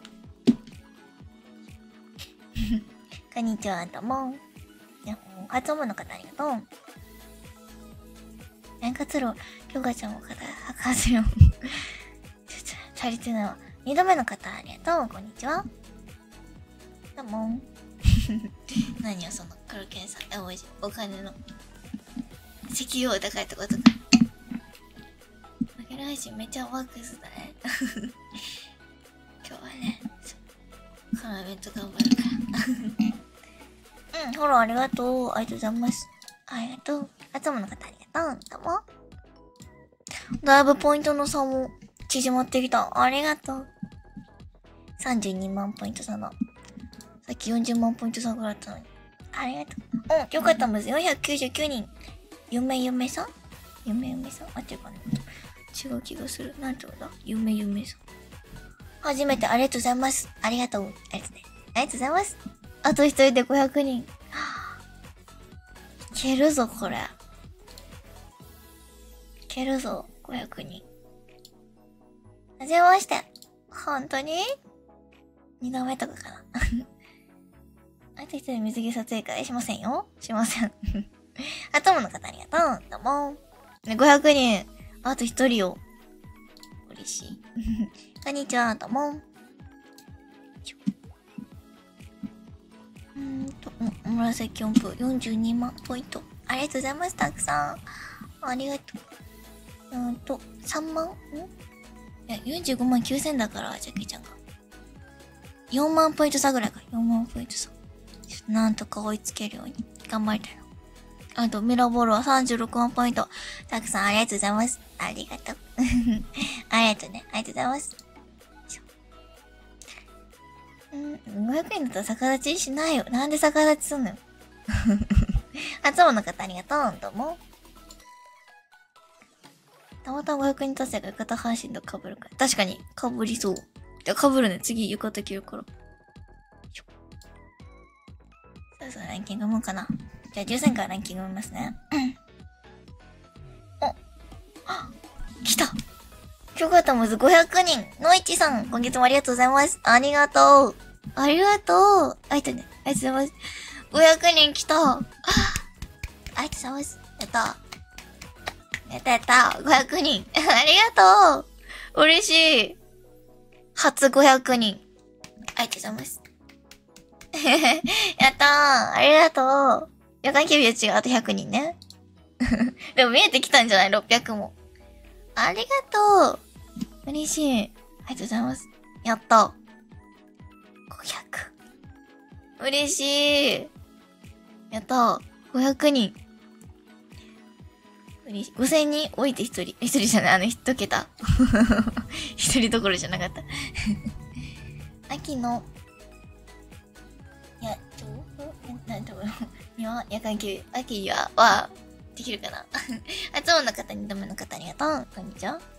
Speaker 1: こんにちは、どうも。ゾウモの方ありがとう。なんかつろ、きょうかちゃんも博士よ。足りてないわ。2度目の方ありがとう。こんにちは。どうも。何よその黒剣さん。お金の石油王高いとことか。負ける配信めっちゃワークスだね。今日はね、このイベント頑張るから。フォローありがとう。ありがとうございます。ありがとう。あつもの方ありがとう。どうも。だいぶポイントの差も縮まってきた。ありがとう。32万ポイント差の。さっき40万ポイント差ぐらいあったのに。ありがとう。よかったんです。499人。夢さん合ってるかな。違う気がする。なんて言うんだ夢さん。初めてありがとうございます。ありがとう。ありがとうございます。あと一人で500人。いけるぞ、これ。いけるぞ、500人。はじめまして。本当に ?2 度目とかかな。あと一人水着撮影会しませんよ。しません。あともの方ありがとう。どうも。500人。あと一人よ。嬉しい。こんにちは。どうも。紫音符42万ポイント。ありがとうございます。たくさん。ありがとう。3万いや、45万9000だから、ジャケちゃんが。4万ポイント差ぐらいか。4万ポイント差。なんとか追いつけるように頑張りたいな。あと、ミラボールは36万ポイント。たくさんありがとうございます。ありがとう。ありがとうね。ありがとうございます。500円だったら逆立ちしないよ。なんで逆立ちすんのよ。 初音の方ありがとう。どうも。たまたま500人達成が浴衣配信と被るから。確かに、被りそう。じゃあ被るね。次、浴衣着るから。そう、ランキングもかな。じゃあ13からランキング見ますね。お、来た。よかった、まず500人。のいちさん、今月もありがとうございます。ありがとう。ありがとう。ありがとうね。ありがとうございます。500人来た。ありがとうございます。やった。やったやった。500人。ありがとう。嬉しい。初500人。ありがとうございます。やったー。ありがとう。夜間警備は違う。あと100人ね。でも見えてきたんじゃない ?600 も。ありがとう。嬉しい。ありがとうございます。やった。500。嬉しい。やった。500人。嬉しい。5000人置いて1人。1人じゃない、1桁。1人どころじゃなかった。秋の、なんと、夜間休、秋は、できるかな。初音の方、2度目の方ありがとう。こんにちは。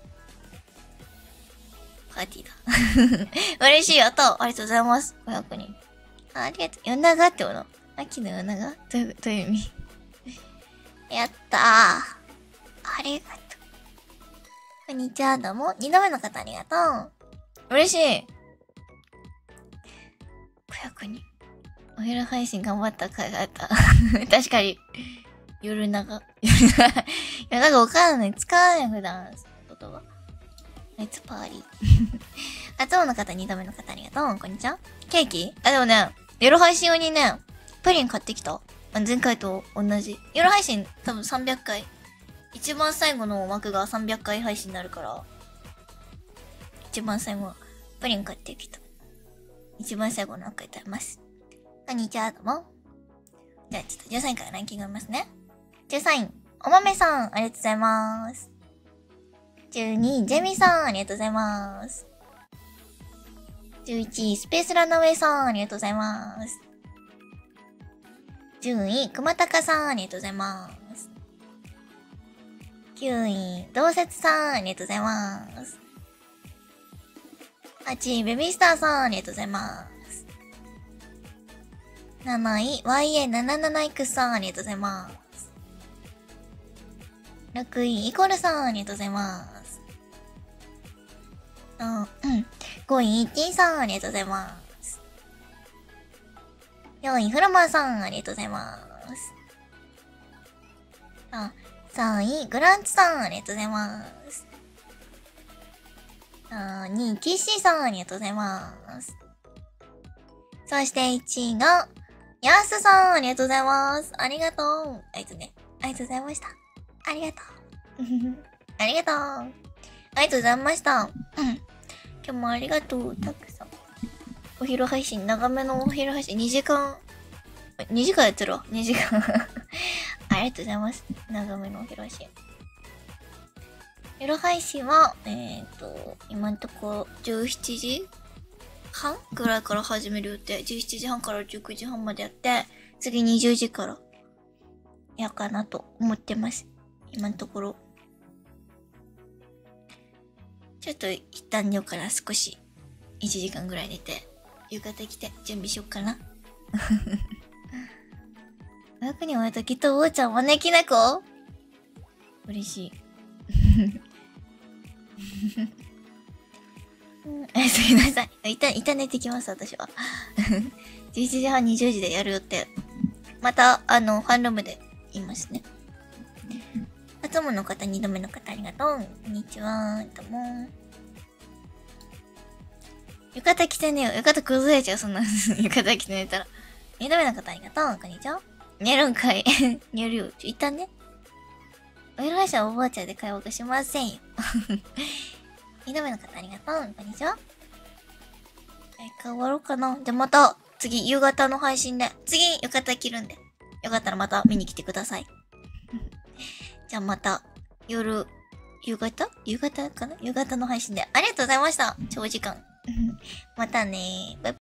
Speaker 1: パーティーだ。嬉しい、やった。ありがとうございます。500人。ありがとう。夜長ってこと？秋の夜長？どういう意味？やったー。ありがとう。こんにちは、どうも。2度目の方ありがとう。嬉しい。500人。お昼配信頑張った甲斐があった。確かに。夜長。夜長わかんない。使わない、普段。その言葉。あいつパーリー。初音の方、2度目の方ありがとう。こんにちは。ケーキ？あ、でもね、夜配信用にね、プリン買ってきた。前回と同じ。夜配信多分300回。一番最後の枠が300回配信になるから。一番最後はプリン買ってきた。一番最後の枠いただきます。こんにちは、どうも。じゃあちょっと13位からランキング見ますね。13位、お豆さん、ありがとうございます。12位、ジェミさん、ありがとうございます。11位、スペースランナウェイさん、ありがとうございます。10位、くまたかさん、ありがとうございます。9位、どうせつさん、ありがとうございます。8位、ベビースターさん、ありがとうございます。7位、YA77X さん、ありがとうございます。6位、イコルさん、ありがとうございます。5位、T さん、ありがとうございます。4位、フラマーさん、ありがとうございます。3位、グランツさん、ありがとうございます。2位、キッシーさん、ありがとうございます。そして1位が、ヤースさん、ありがとうございます。ありがとう。ありがとうございました。ありがとう。ありがとう。ありがとうございました。今日もありがとう。たくさん。お昼配信、長めのお昼配信、2時間やってるわ。2時間。ありがとうございます。長めのお昼配信。夜配信は、今んとこ17時半ぐらいから始める予定。17時半から19時半までやって、次20時からやるかなと思ってます。今のところ。ちょっと一旦寝ようかな。少し。1時間ぐらい寝て、夕方来て準備しようかな。楽に終えたきっとおーちゃん招き猫？嬉しい。すみません。一旦寝てきます、私は。11時半、20時でやる予定。また、ファンルームで言いますね。初物の方、2度目の方、ありがとう。こんにちは。どうも。浴衣着てねよ。浴衣崩れちゃう、そんな。浴衣着て寝たら。2度目の方、ありがとう。こんにちは。寝るんかい。寝るよ。一旦ね。お昼配信はおばあちゃんで会話がしませんよ。2度目の方ありがとう。こんにちは。終わろうかな。じゃあまた、次、夕方の配信で。次、浴衣着るんで。よかったらまた見に来てください。じゃあまた、夕方かな夕方の配信で。ありがとうございました。長時間。またねー。バイバイ。